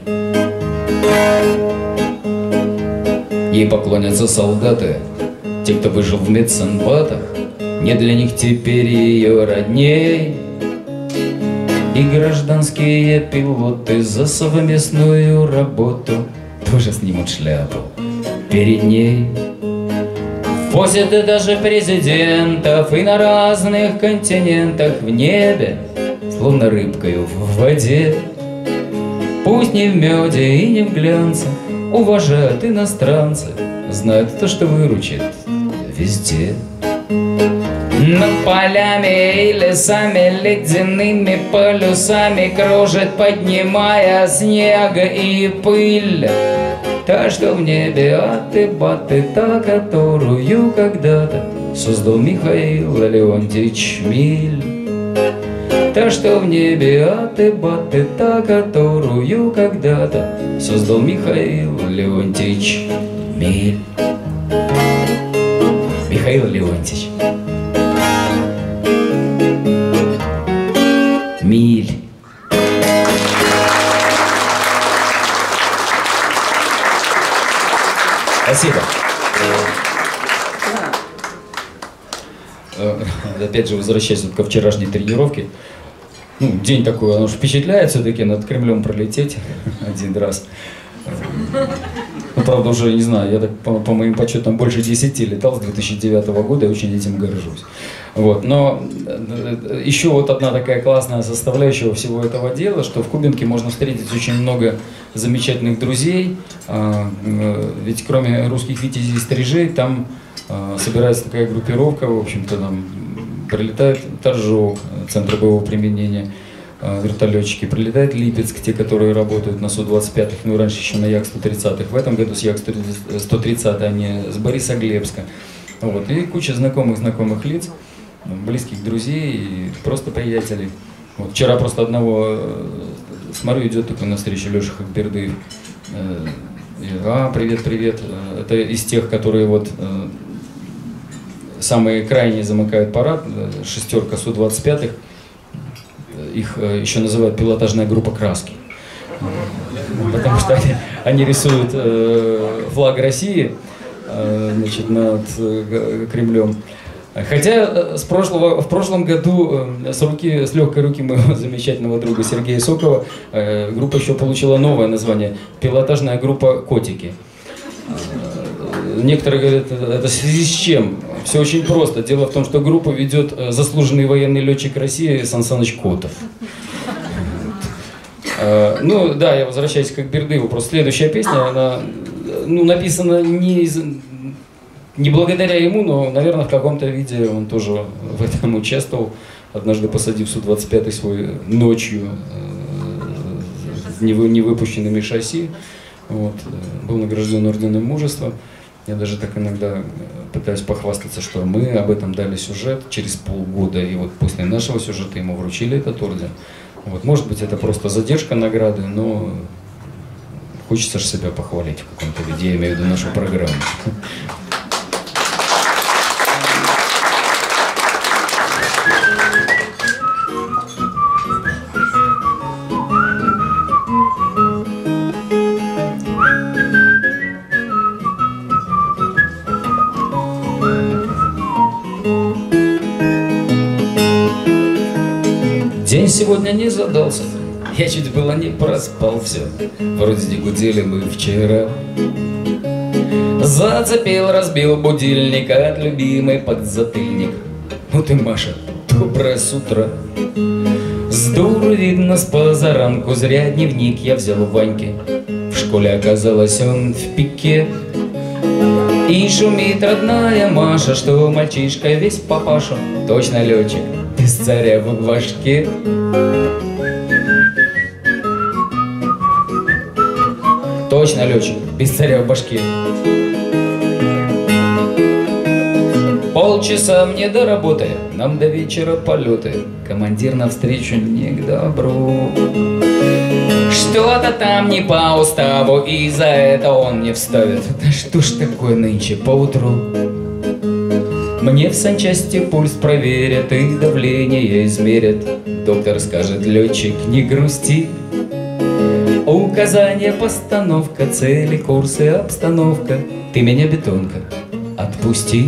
Ей поклонятся солдаты, те, кто выжил в медсанбатах, не для них теперь ее родней. И гражданские пилоты за совместную работу тоже снимут шляпу перед ней. Возят и даже президентов и на разных континентах в небе, словно рыбкою в воде. Пусть не в меде и не в глянце, уважают иностранцы, знают то, что выручит везде. Над полями и лесами ледяными полюсами кружит, поднимая снег и пыль. Та, что в небе аты-баты, та, которую когда-то создал Михаил Леонтьевич Миль. Та, что в небе аты-баты, та, которую когда-то создал Михаил Леонтьевич Миль. Михаил Леонтьевич Миль. Спасибо. Опять же, возвращаясь ко вчерашней тренировке, ну, день такой, он уж впечатляет все-таки, над Кремлем пролететь один раз. Ну, правда, уже, не знаю, я так, по, по моим подсчетам, больше десяти летал с две тысячи девятого года, и очень этим горжусь. Вот. Но еще вот одна такая классная составляющая всего этого дела, что в Кубинке можно встретить очень много замечательных друзей, ведь кроме русских витязей и стрижей, там собирается такая группировка, в общем-то, там прилетает Торжок, центр боевого применения, вертолетчики, прилетает Липецк, те, которые работают на Су двадцать пятых, ну раньше еще на Як сто тридцатых, в этом году с Як сто тридцать, они с Борисоглебска. Вот. И куча знакомых-знакомых лиц, близких друзей и просто приятелей. Вот вчера просто одного смотрю, идет такой навстречу Леша Хакбердыев. А, привет, привет. Это из тех, которые вот самые крайние замыкают парад, шестерка Су двадцать пять. Их еще называют пилотажная группа «Краски». Потому что они, они рисуют э, флаг России э, значит, над э, Кремлем. Хотя с прошлого, в прошлом году э, с, руки, с легкой руки моего замечательного друга Сергея Сокова э, группа еще получила новое название – пилотажная группа «Котики». Э, некоторые говорят, это в связи с чем? Все очень просто. Дело в том, что группу ведет заслуженный военный летчик России Сан Саныч Котов. Ну да, я возвращаюсь к Хакбердыеву. Просто следующая песня, она ну, написана не, из, не благодаря ему, но, наверное, в каком-то виде он тоже в этом участвовал. Однажды посадив Су двадцать пять свой ночью с невыпущенными шасси, вот, был награжден орденом мужества. Я даже так иногда пытаюсь похвастаться, что мы об этом дали сюжет через полгода, и вот после нашего сюжета ему вручили этот орден. Вот, может быть, это просто задержка награды, но хочется же себя похвалить в каком-то виде, я имею в виду нашу программу. День сегодня не задался, я чуть было не проспал все. Вроде гудели мы вчера. Зацепил, разбил будильник от любимый подзатыльник. Ну ты, Маша, доброе с утра. С дуру видно с позаранку, зря дневник я взял у Ваньки. В школе оказалось он в пике. И шумит родная Маша, что мальчишка весь папаша. Точно летчик, без царя в башке. Точно летчик, без царя в башке. Полчаса мне до работы, нам до вечера полеты. Командир навстречу не к добру. Что-то там не по уставу, и за это он мне вставит. Да что ж такое нынче поутру? Мне в санчасти пульс проверят и давление измерят. Доктор скажет, летчик, не грусти. Указание, постановка, цели, курсы, обстановка. Ты меня, бетонка, отпусти.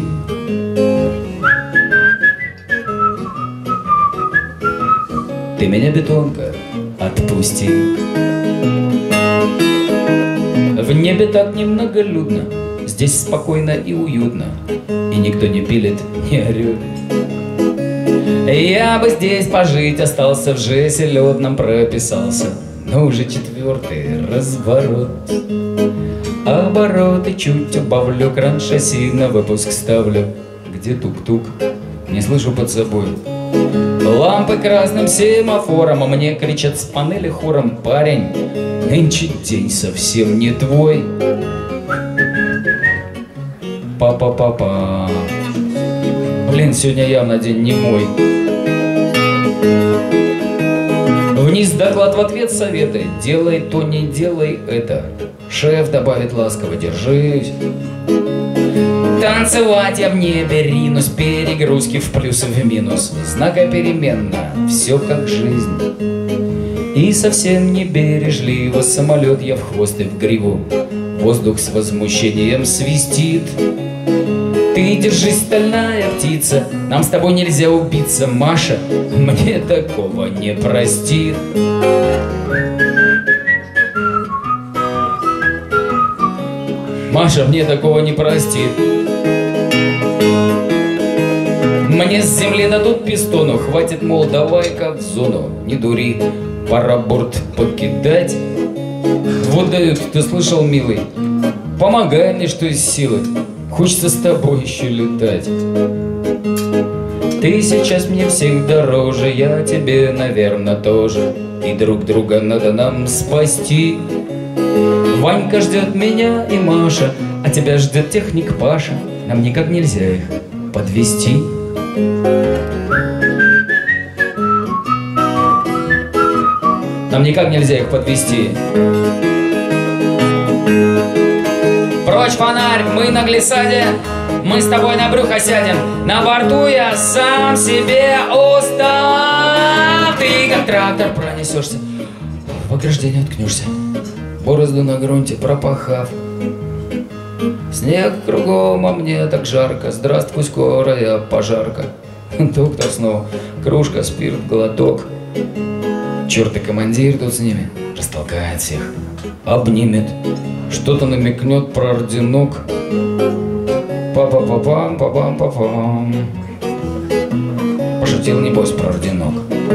Ты меня, бетонка, отпусти. В небе так немноголюдно, здесь спокойно и уютно, и никто не пилит, не орет. Я бы здесь пожить остался, в жесе лёдном прописался, но уже четвертый разворот. Обороты чуть убавлю, кран шасси на выпуск ставлю. Где тук-тук? Не слышу под собой. Лампы красным семафором, а мне кричат с панели хором: парень, нынче день совсем не твой. Папа-папа. Блин, сегодня явно день не мой. Вниз доклад, в ответ советы. Делай то, не делай это. Шеф добавит ласково: держись. Танцевать я в небе ринусь, перегрузки в плюс и в минус. Знакопеременно, все как жизнь. И совсем не бережливо самолет я в хвост и в гриву. Воздух с возмущением свистит. Ты держись, стальная птица, нам с тобой нельзя убиться. Маша мне такого не простит. Маша мне такого не простит. Мне с земли дадут пистону, хватит, мол, давай-ка в зону. Не дури, пора борт покидать. Вот дают, ты слышал, милый? Помогай мне, что из силы. Хочется с тобой еще летать. Ты сейчас мне всех дороже, я тебе, наверное, тоже. И друг друга надо нам спасти. Ванька ждет меня и Маша, а тебя ждет техник Паша. Нам никак нельзя их подвести. нам никак нельзя их подвести. Прочь фонарь, мы на глиссаде, мы с тобой на брюхо сядем. На борту я сам себе устал. Ты как трактор пронесешься, в ограждение уткнешься, борозду на грунте пропахав. Снег кругом, а мне так жарко. Здравствуй, скорая пожарка. Доктор снова, кружка, спирт, глоток. Черт и командир тут с ними. Растолкает всех, обнимет, что-то намекнет про орденок. Па-па-па-пам, па-пам-па-пам. Пошутил, небось, про орденок.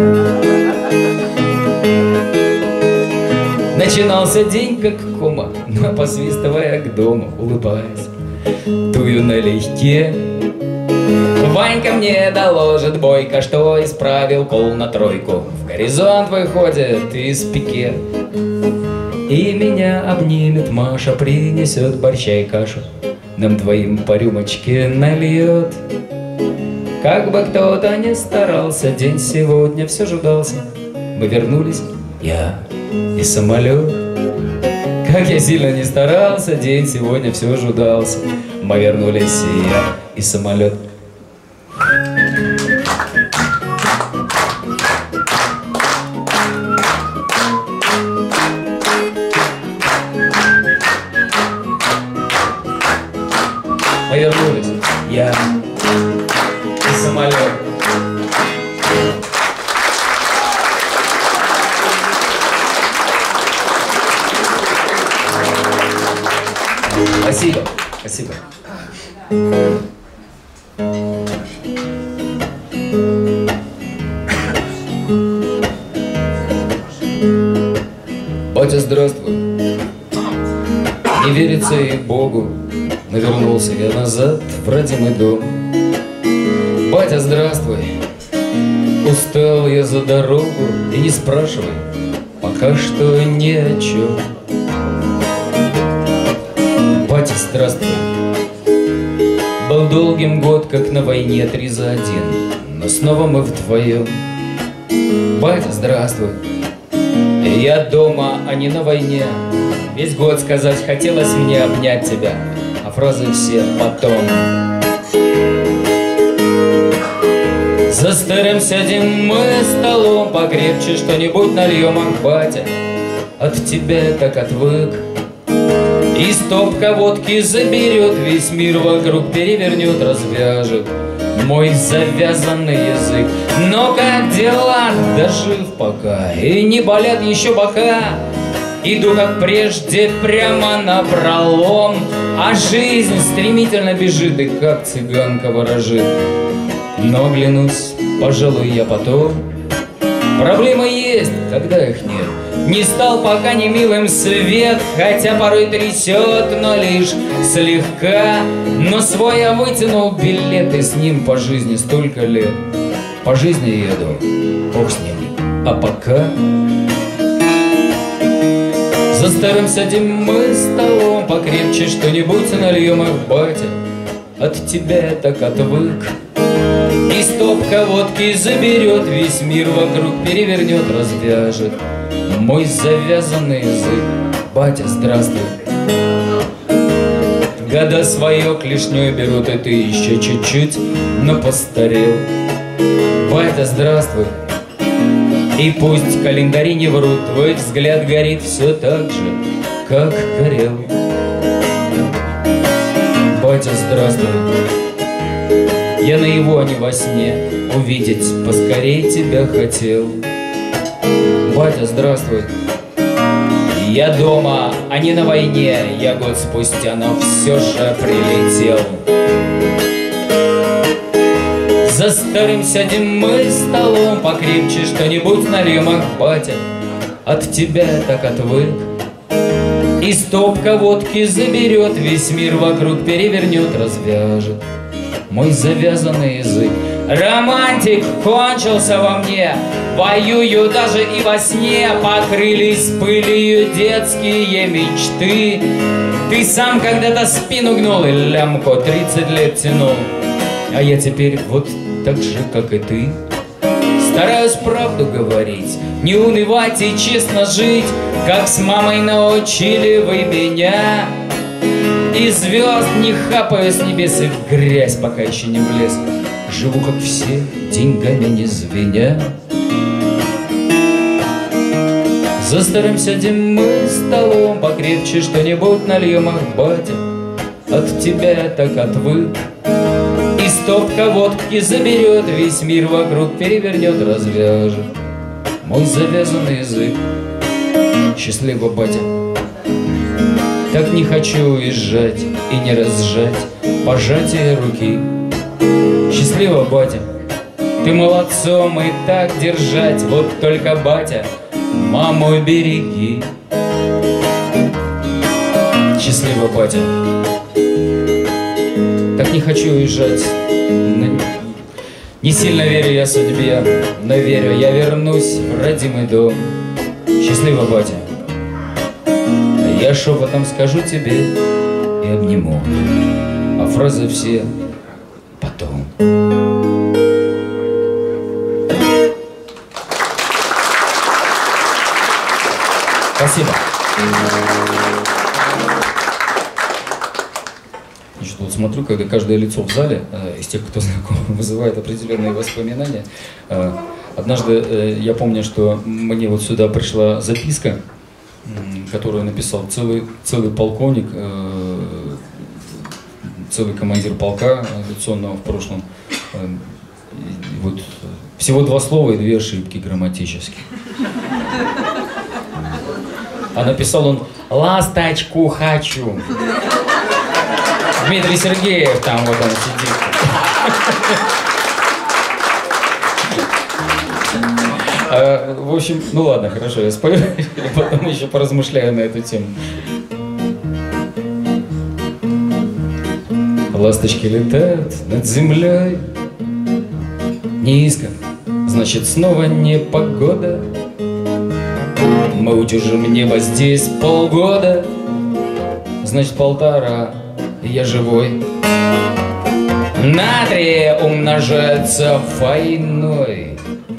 Начинался день, как кома, но посвистывая к дому, улыбаясь, тую налегке. Ванька мне доложит бойко, что исправил кол на тройку. В горизонт выходит из пике. И меня обнимет Маша, принесет борща и кашу, нам двоим по рюмочке нальет. Как бы кто-то не старался, день сегодня все же удался. Мы вернулись, я и самолет. Как я сильно не старался, день сегодня все же удался. Мы вернулись, и я и самолет. Мы вернулись, я и самолет. Спасибо, спасибо. Батя, здравствуй. Не верится и Богу, но вернулся я назад в родимый дом. Батя, здравствуй. Устал я за дорогу, и не спрашивай, пока что ни о чем. Батя, здравствуй. Был долгим год, как на войне, три за один, но снова мы вдвоем. Батя, здравствуй. Я дома, а не на войне. Весь год сказать хотелось мне обнять тебя, а фразы все потом. За старым сядем мы столом, покрепче что-нибудь нальем, ах, батя, от тебя я так отвык. И стопка водки заберет, весь мир вокруг перевернет, развяжет мой завязанный язык. Но как дела? Дожив пока, и не болят еще бока. Иду, как прежде, прямо напролом, а жизнь стремительно бежит, и как цыганка ворожит. Но оглянусь, пожалуй, я потом. Проблемы есть, когда их нет. Не стал пока не милым свет, хотя порой трясет, но лишь слегка. Но свой я вытянул билет, и с ним по жизни столько лет. По жизни еду, бог с ним, а пока за старым сядем мы столом, покрепче что-нибудь нальем, ах, батя, от тебя я так отвык. И стопка водки заберет, весь мир вокруг перевернет, развяжет мой завязанный язык. Батя, здравствуй. Года свое клешней берут, и ты еще чуть-чуть, но постарел. Батя, здравствуй. И пусть календари не врут, твой взгляд горит все так же, как горел. Батя, здравствуй. Я наяву, а не во сне, увидеть поскорей тебя хотел. Батя, здравствуй. Я дома, а не на войне, я год спустя, но все же прилетел. За старым сядем мы столом, покрепче что-нибудь нальем, ах, батя, от тебя я так отвык. И стопка водки заберет, весь мир вокруг перевернет, развяжет мой завязанный язык. Романтик кончился во мне, воюю даже и во сне. Покрылись пылью детские мечты. Ты сам когда-то спину гнул и лямку тридцать лет тянул. А я теперь вот так же, как и ты, стараюсь правду говорить, не унывать и честно жить, как с мамой научили вы меня. И звезд не хапаю с небес и в грязь, пока еще не влез. Живу, как все, деньгами не звеня. За старым сядем мы столом, покрепче что-нибудь нальем, ах, батя, от тебя так отвык. И стопка водки заберет, весь мир вокруг перевернет, развяжет мой завязанный язык. Счастливо, батя, так не хочу уезжать и не разжать пожатие руки. Счастливо, батя, ты молодцом и так держать, вот только, батя, маму береги. Счастливо, батя, так не хочу уезжать. Не сильно верю я судьбе, но верю, я вернусь в родимый дом. Счастливо, батя, я шепотом скажу тебе и обниму, а фразы все потом. Спасибо. Значит, вот смотрю, когда каждое лицо в зале, э, из тех, кто знаком, вызывает определенные воспоминания. Э, однажды э, я помню, что мне вот сюда пришла записка, э, которую написал целый, целый полковник, э, целый командир полка авиационного в прошлом. Э, вот, всего два слова и две ошибки грамматические. А написал он «Ласточку хочу». Дмитрий Сергеев там вот он сидит. А, в общем, ну ладно, хорошо, я спою, и потом еще поразмышляю на эту тему. Ласточки летают над землей низко, значит, снова непогода. Мы утюжим небо здесь полгода, значит, полтора, я живой. Натрий умножается войной.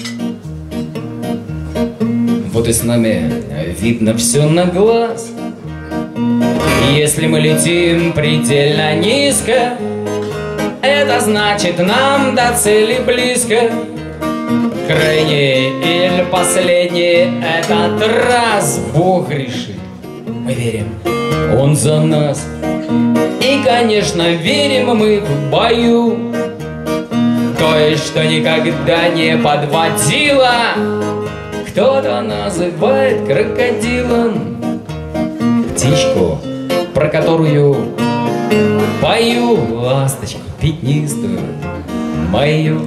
Вот и с нами видно все на глаз. Если мы летим предельно низко, это значит, нам до цели близко. Крайний или последний этот раз Бог решит. Мы верим, Он за нас. И, конечно, верим мы в бою. То есть, что никогда не подводило. Кто-то называет крокодилом птичку, про которую пою, ласточку пятнистую мою.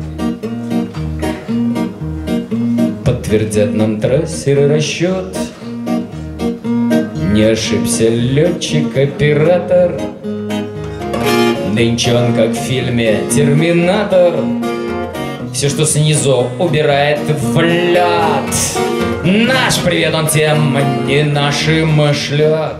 Подтвердят нам трассеры расчет. Не ошибся летчик-оператор. Нынче он, как в фильме «Терминатор», все, что снизу, убирает в лед. Наш привет он тем не нашим шлет.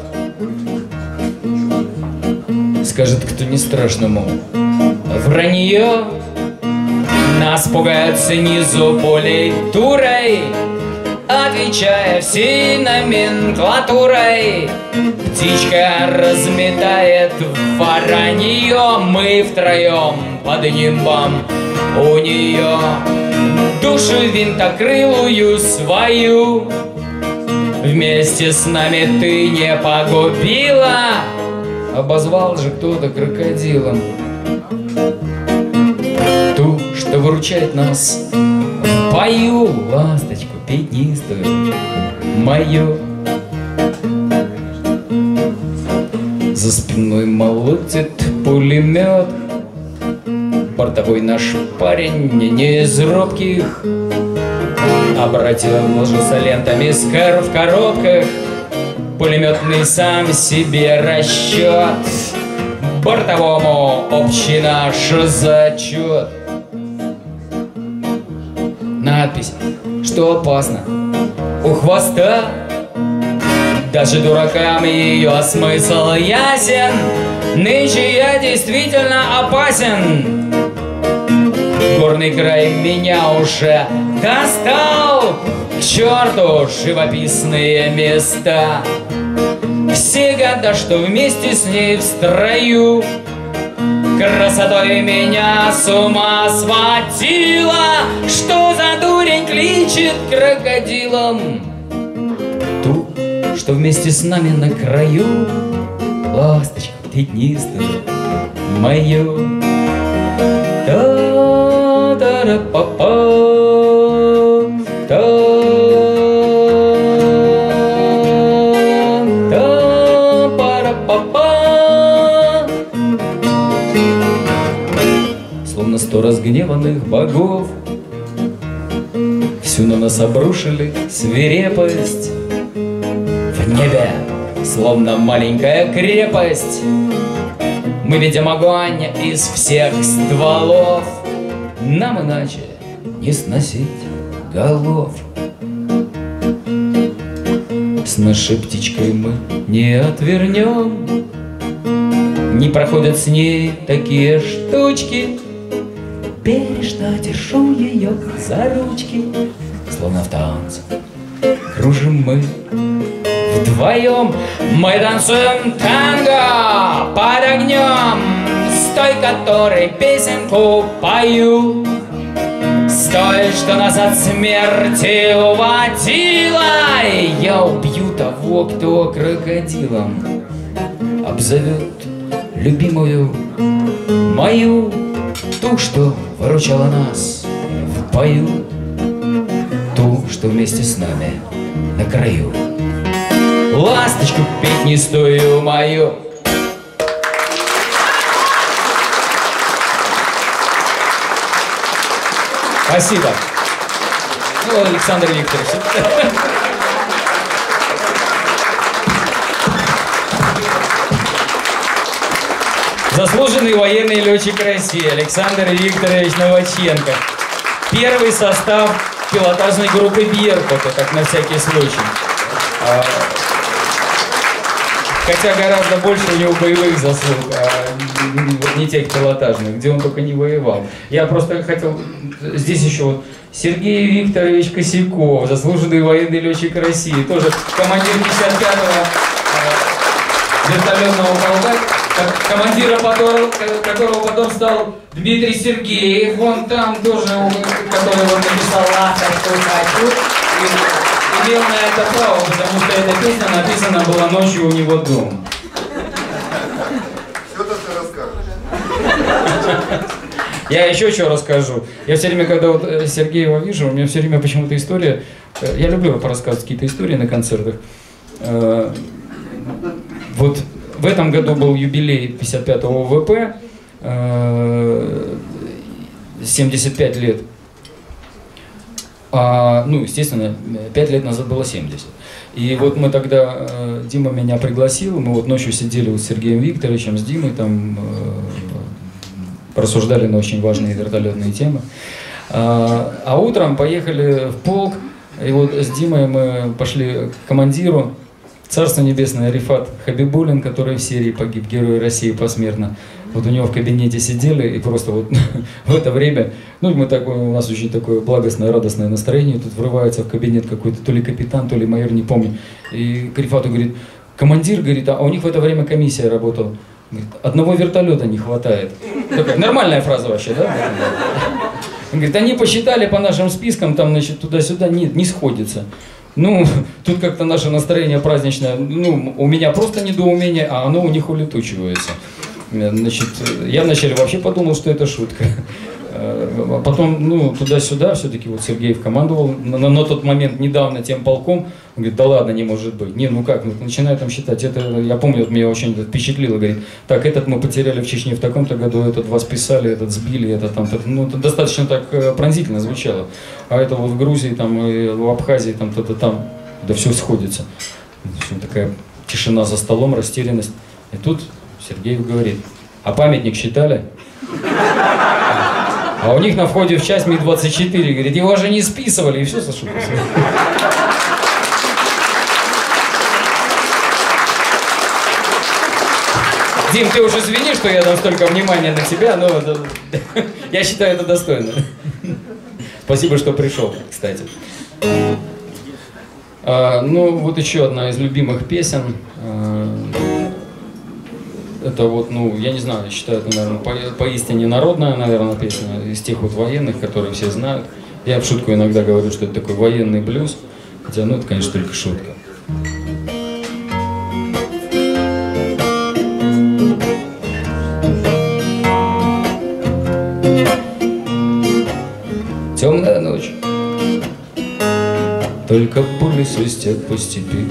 Скажет, кто не страшно, мол, вранье. Нас пугают снизу болей турой, отвечая всей номенклатурой. Птичка разметает воронье. Мы втроем под нимбом у нее. Душу винтокрылую свою вместе с нами ты не погубила. Обозвал же кто-то крокодилом ту, что выручает нас в бою, ласточку пятнистую мою. За спиной молотит пулемет. Бортовой наш парень не из робких, обратился лентами скар в коробках. Пулеметный сам себе расчет. Бортовому общий наш зачет. Надпись, что опасно у хвоста. Даже дуракам ее смысл ясен. Нынче я действительно опасен. Горный край меня уже достал. К черту живописные места. Все года, что вместе с ней в строю, красотой меня с ума схватила. Что за дурень кличет крокодилом? Ту, что вместе с нами на краю, ласточку пятнистую мою. Та-та-ра-па-па, та-та-пара-па-па. Словно сто разгневанных богов всю на нас обрушили свирепость. В небе, словно маленькая крепость, мы видим огонь из всех стволов. Нам иначе не сносить голов. С нашей птичкой мы не отвернем, не проходят с ней такие штучки. Бережно держу ее за ручки, словно в танце кружим мы вдвоем. Мы танцуем танго под огнем, с той, которой песенку пою, с той, что нас от смерти уводила. И я убью того, кто крокодилом обзовет любимую мою, ту, что выручала нас в бою, ту, что вместе с нами на краю. Ласточку пятнистую мою. Спасибо. Ну, Александр Викторович. Заслуженный военный летчик России Александр Викторович Новоченко. Первый состав пилотажной группы «Беркута», так на всякий случай. Хотя гораздо больше у него боевых заслуг, а не тех пилотажных, где он только не воевал. Я просто хотел... Здесь еще вот Сергей Викторович Косяков, заслуженный военный летчик России, тоже командир пятьдесят пятого вертолетного полка, командира которого, которого потом стал Дмитрий Сергеев, вон там тоже, который вот написал «Ах, что хочу». Имел на это право, потому что эта песня написана была ночью у него дома. Что-то ты расскажешь. Я еще что расскажу. Я все время, когда вот Сергеева вижу, у меня все время почему-то история... Я люблю порассказывать какие-то истории на концертах. Вот в этом году был юбилей пятьдесят пятого ВВП, семьдесят пять лет. А, ну, естественно, пять лет назад было семьдесят. И вот мы тогда, э, Дима меня пригласил, мы вот ночью сидели вот с Сергеем Викторовичем, с Димой, там э, рассуждали на очень важные вертолетные темы. А, а утром поехали в полк, и вот с Димой мы пошли к командиру, Царство Небесное, Рифат Хабибуллин, который в Сирии погиб, герой России посмертно. Вот у него в кабинете сидели, и просто вот в это время, ну, мы такое, у нас очень такое благостное, радостное настроение, тут врывается в кабинет какой-то то ли капитан, то ли майор, не помню. И к Рифату говорит: командир, говорит, а у них в это время комиссия работала. Говорит, одного вертолета не хватает. Такая нормальная фраза вообще, да? Он говорит, они посчитали по нашим спискам, там, значит, туда-сюда, нет, не сходится. Ну, тут как-то наше настроение праздничное, ну, у меня просто недоумение, а оно у них улетучивается. Значит, я вначале вообще подумал, что это шутка. А потом, ну, туда-сюда, все-таки вот Сергеев командовал на, на, на тот момент недавно тем полком. Он говорит, да ладно, не может быть. Не, ну как, ну, начинаю там считать. Это, я помню, вот меня очень впечатлило. Говорит, так, этот мы потеряли в Чечне в таком-то году, этот вас списали, этот сбили, этот там, этот, ну, это достаточно так пронзительно звучало. А это вот в Грузии, там, и в Абхазии, там, то-то там, да все сходится. Все, такая тишина за столом, растерянность. И тут Сергеев говорит, а памятник считали? А у них на входе в часть Ми двадцать четыре, говорит, его же не списывали, и все зашибись. Дим, ты уже извини, что я дам столько внимания на тебя, но это, я считаю это достойно. Спасибо, что пришел, кстати. А, ну, вот еще одна из любимых песен. А, это вот, ну, я не знаю, я считаю, это, наверное, по, поистине народная, наверное, песня из тех вот военных, которые все знают. Я в шутку иногда говорю, что это такой военный блюз. Хотя, ну, это, конечно, только шутка. Темная ночь, только пули свистят по степи,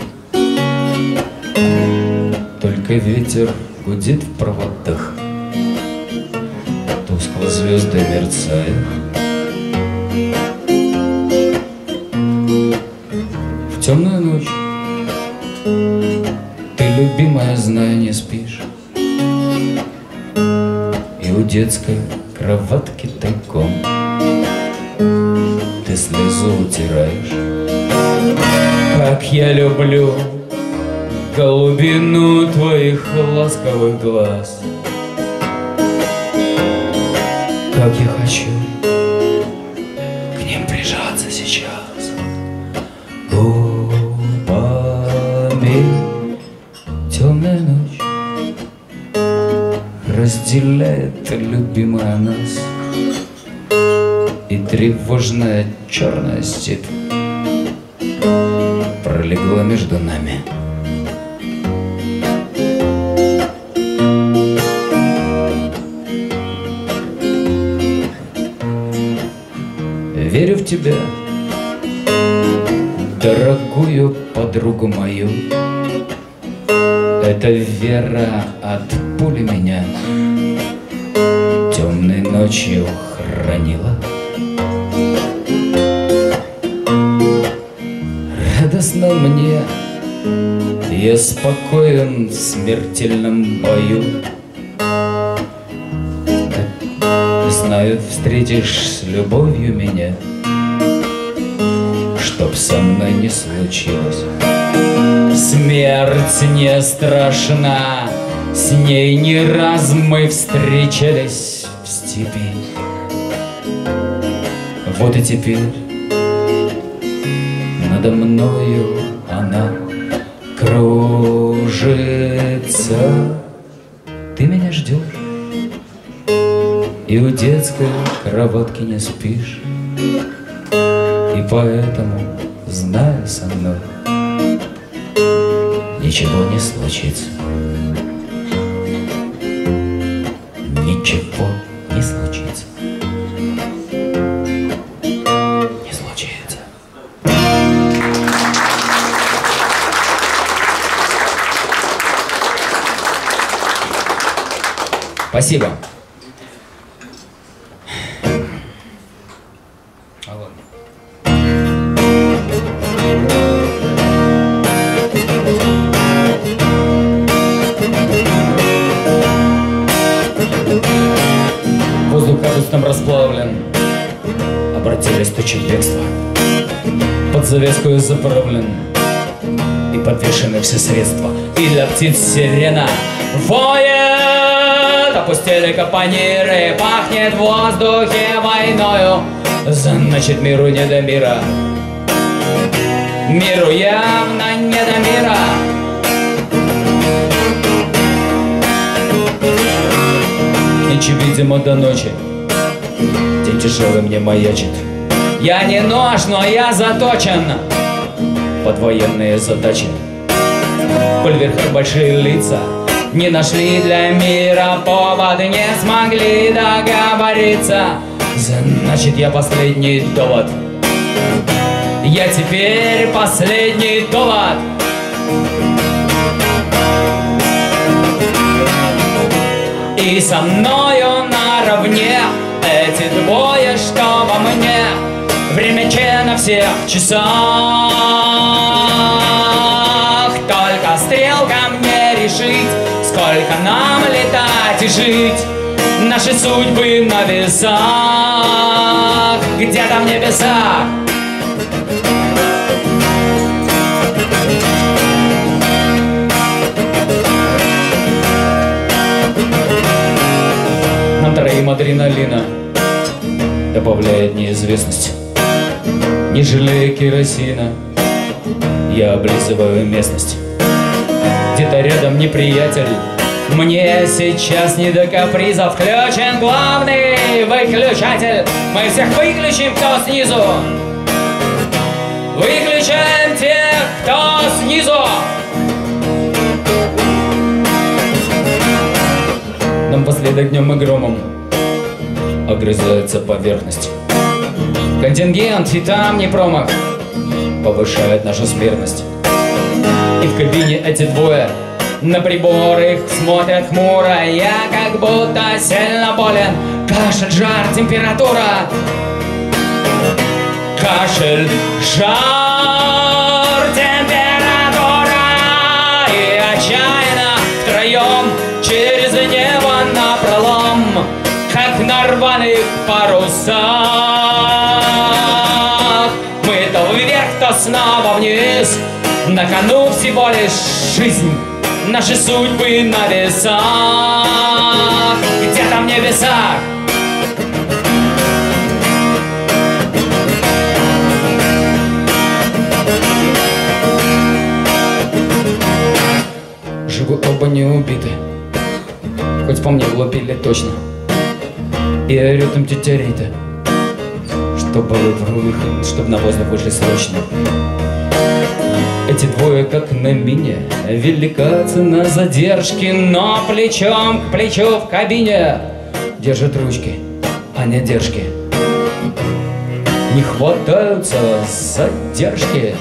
только ветер гудит в проводах, тускло звезды мерцают. В темную ночь ты, любимая, знаю, не спишь, и у детской кроватки тайком ты слезу утираешь. Как я люблю голубину твоих ласковых глаз, как я хочу к ним прижаться сейчас губами. Темная ночь разделяет, любимая, нас, и тревожная черная степь пролегла между нами. Верю в тебя, дорогую подругу мою. Эта вера от пули меня темной ночью хранила. Радостно мне, я спокоен в смертельном бою. Знаю, встретишь с любовью меня, чтоб со мной не случилось. Смерть не страшна, с ней не раз мы встречались в степи. Вот и теперь надо мною она кружится. Ты меня ждешь, и у детской кроватки не спишь, и поэтому, зная со мной, ничего не случится. Ничего не случится. Не случится. Спасибо. Воздух радостным расплавлен, обратились тучи бегства, под завеску заправлен и подвешены все средства. И для птиц сирена воет, опустили капониры, пахнет в воздухе войною. Значит, миру не до мира, миру явно не до мира. Ничи, видимо, до ночи, день тяжелый мне маячит. Я не нож, но я заточен под военные задачи. Коль вверх большие лица не нашли для мира повод, не смогли договориться, значит, я последний довод. Я теперь последний довод. И со мною наравне эти двое, что во мне. Время че на всех часах, только стрелка мне решить, сколько нам летать и жить. Наши судьбы на весах, где-то в небесах. Нам троим адреналина добавляет неизвестность, не жалея керосина. Я облизываю местность. Где-то рядом неприятель. Мне сейчас не до капризов. Включен главный выключатель. Мы всех выключим, кто снизу. Выключаем тех, кто снизу. Напоследок днем и громом огрызается поверхность. Контингент и там не промах повышает нашу смертность. И в кабине эти двое на приборы смотрят хмуро. Я как будто сильно болен. Кашель, жар, температура. Кашель, жар, температура. И отчаянно втроем через небо напролом, как на рваных парусах. Мы то вверх, то снова вниз. На кону всего лишь жизнь, наши судьбы на весах. Где-то в небесах. Живы оба не убиты, хоть по мне лупили точно. И орёт им тетя Рита, чтобы выход, чтоб на воздух вышли срочно. Эти двое как на мине, велика цена задержки, но плечом к плечу в кабине держат ручки, а не держки. Не хватаются задержки.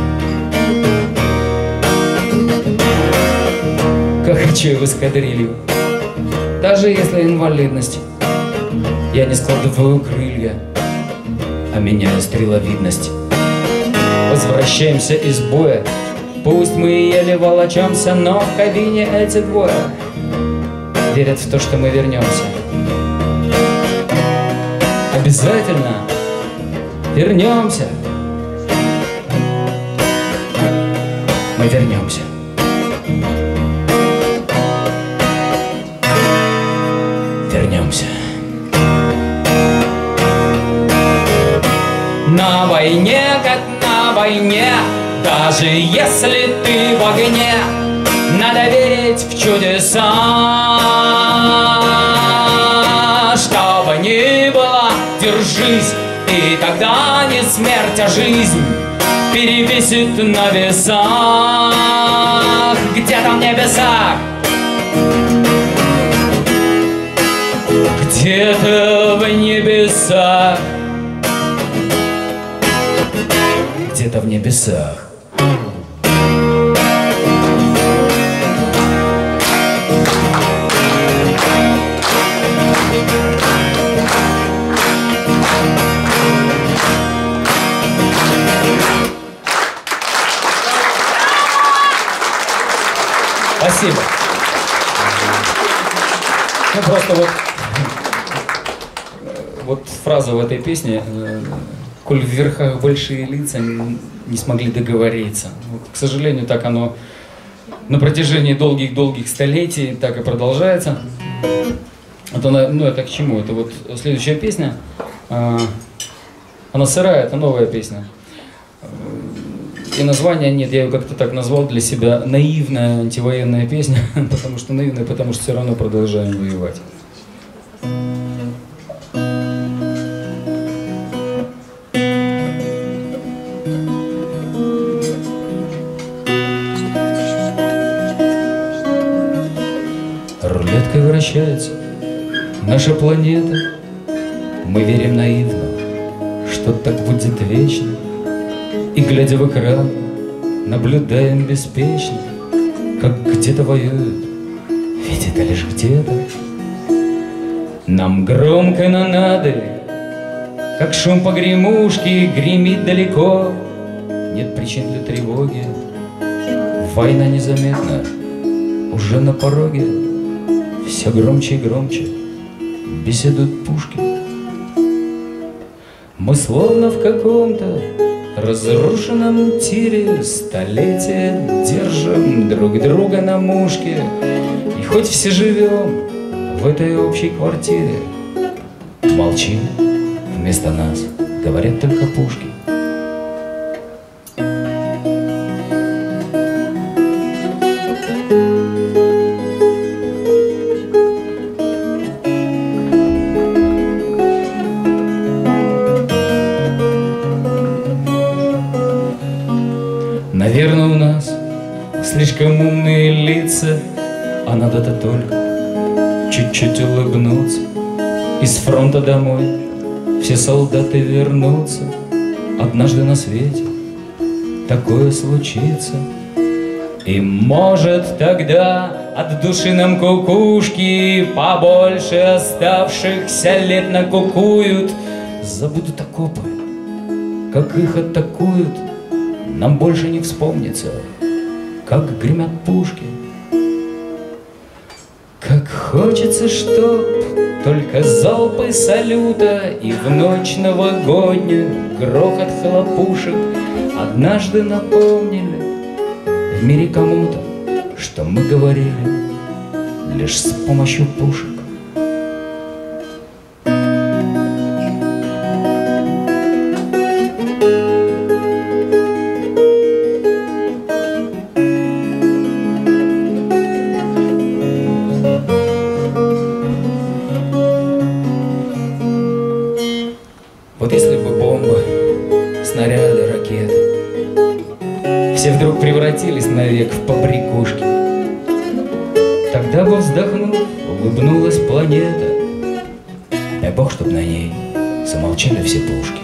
Как хочу в эскадрилью, даже если инвалидность. Я не складываю крылья, а меняю стреловидность. Возвращаемся из боя, пусть мы еле волочемся, но в кабине эти двое верят в то, что мы вернемся. Обязательно вернемся. Мы вернемся. Вернемся. На войне, как на войне, даже если ты в огне, надо верить в чудеса. Что бы ни было, держись, и тогда не смерть, а жизнь перевесит на весах. Где-то в небесах. Где-то в небесах. Где-то в небесах. Спасибо. Ну просто вот, вот фраза в этой песне: «Коль в верхах большие лица не смогли договориться». Вот, к сожалению, так оно на протяжении долгих-долгих столетий так и продолжается. Это, ну, это к чему? Это вот следующая песня. Она сырая, это новая песня. И названия нет, я ее как-то так назвал для себя: наивная антивоенная песня, потому что наивная, потому что все равно продолжаем воевать. Рулеткой вращается наша планета, мы верим наивно, что так будет вечно. И, глядя в экран, наблюдаем беспечно, как где-то воюют, ведь это лишь где-то. Нам громко канонады, как шум погремушки, гремит далеко. Нет причин для тревоги, война незаметна, уже на пороге. Все громче и громче беседуют пушки. Мы словно в каком-то разрушенном тире столетия держим друг друга на мушке. И хоть все живем в этой общей квартире, молчим, вместо нас говорят только пушки. случится, а надо-то только чуть-чуть улыбнуться. И с фронта домой все солдаты вернутся. Однажды на свете такое случится. И может тогда от души нам кукушки побольше оставшихся лет накукуют. Забудут окопы, как их атакуют, нам больше не вспомнится, как гремят пушки. Как хочется, чтоб только залпы салюта и в ночь новогоднюю грохот хлопушек однажды напомнили в мире кому-то, что мы говорили лишь с помощью пушек. Вот если бы бомбы, снаряды, ракеты все вдруг превратились навек в побрякушки, тогда бы, вздохнув, улыбнулась планета. Дай Бог, чтоб на ней замолчали все пушки.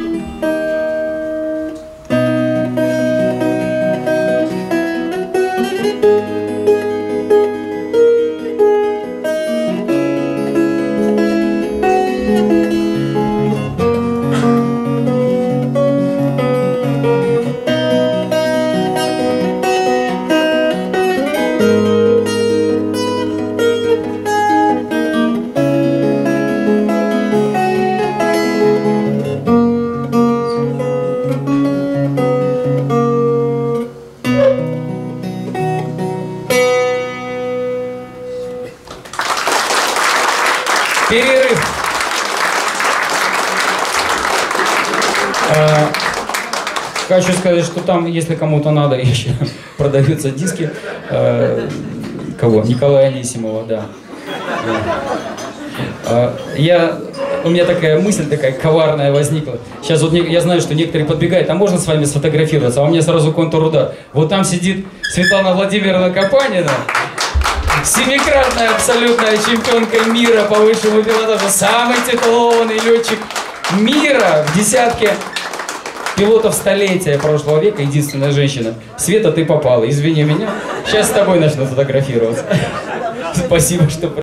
Перерыв. А, хочу сказать, что там, если кому-то надо, еще продаются диски. А, кого? Николая Анисимова, да. А, я, у меня такая мысль такая коварная возникла. Сейчас вот я знаю, что некоторые подбегают, а можно с вами сфотографироваться? А у меня сразу контур уда. Вот там сидит Светлана Владимировна Капанина. Семикратная абсолютная чемпионка мира по высшему пилотажу, самый титулованный летчик мира в десятке пилотов столетия прошлого века, единственная женщина. Света, ты попала, извини меня, сейчас с тобой начну фотографироваться. Спасибо, что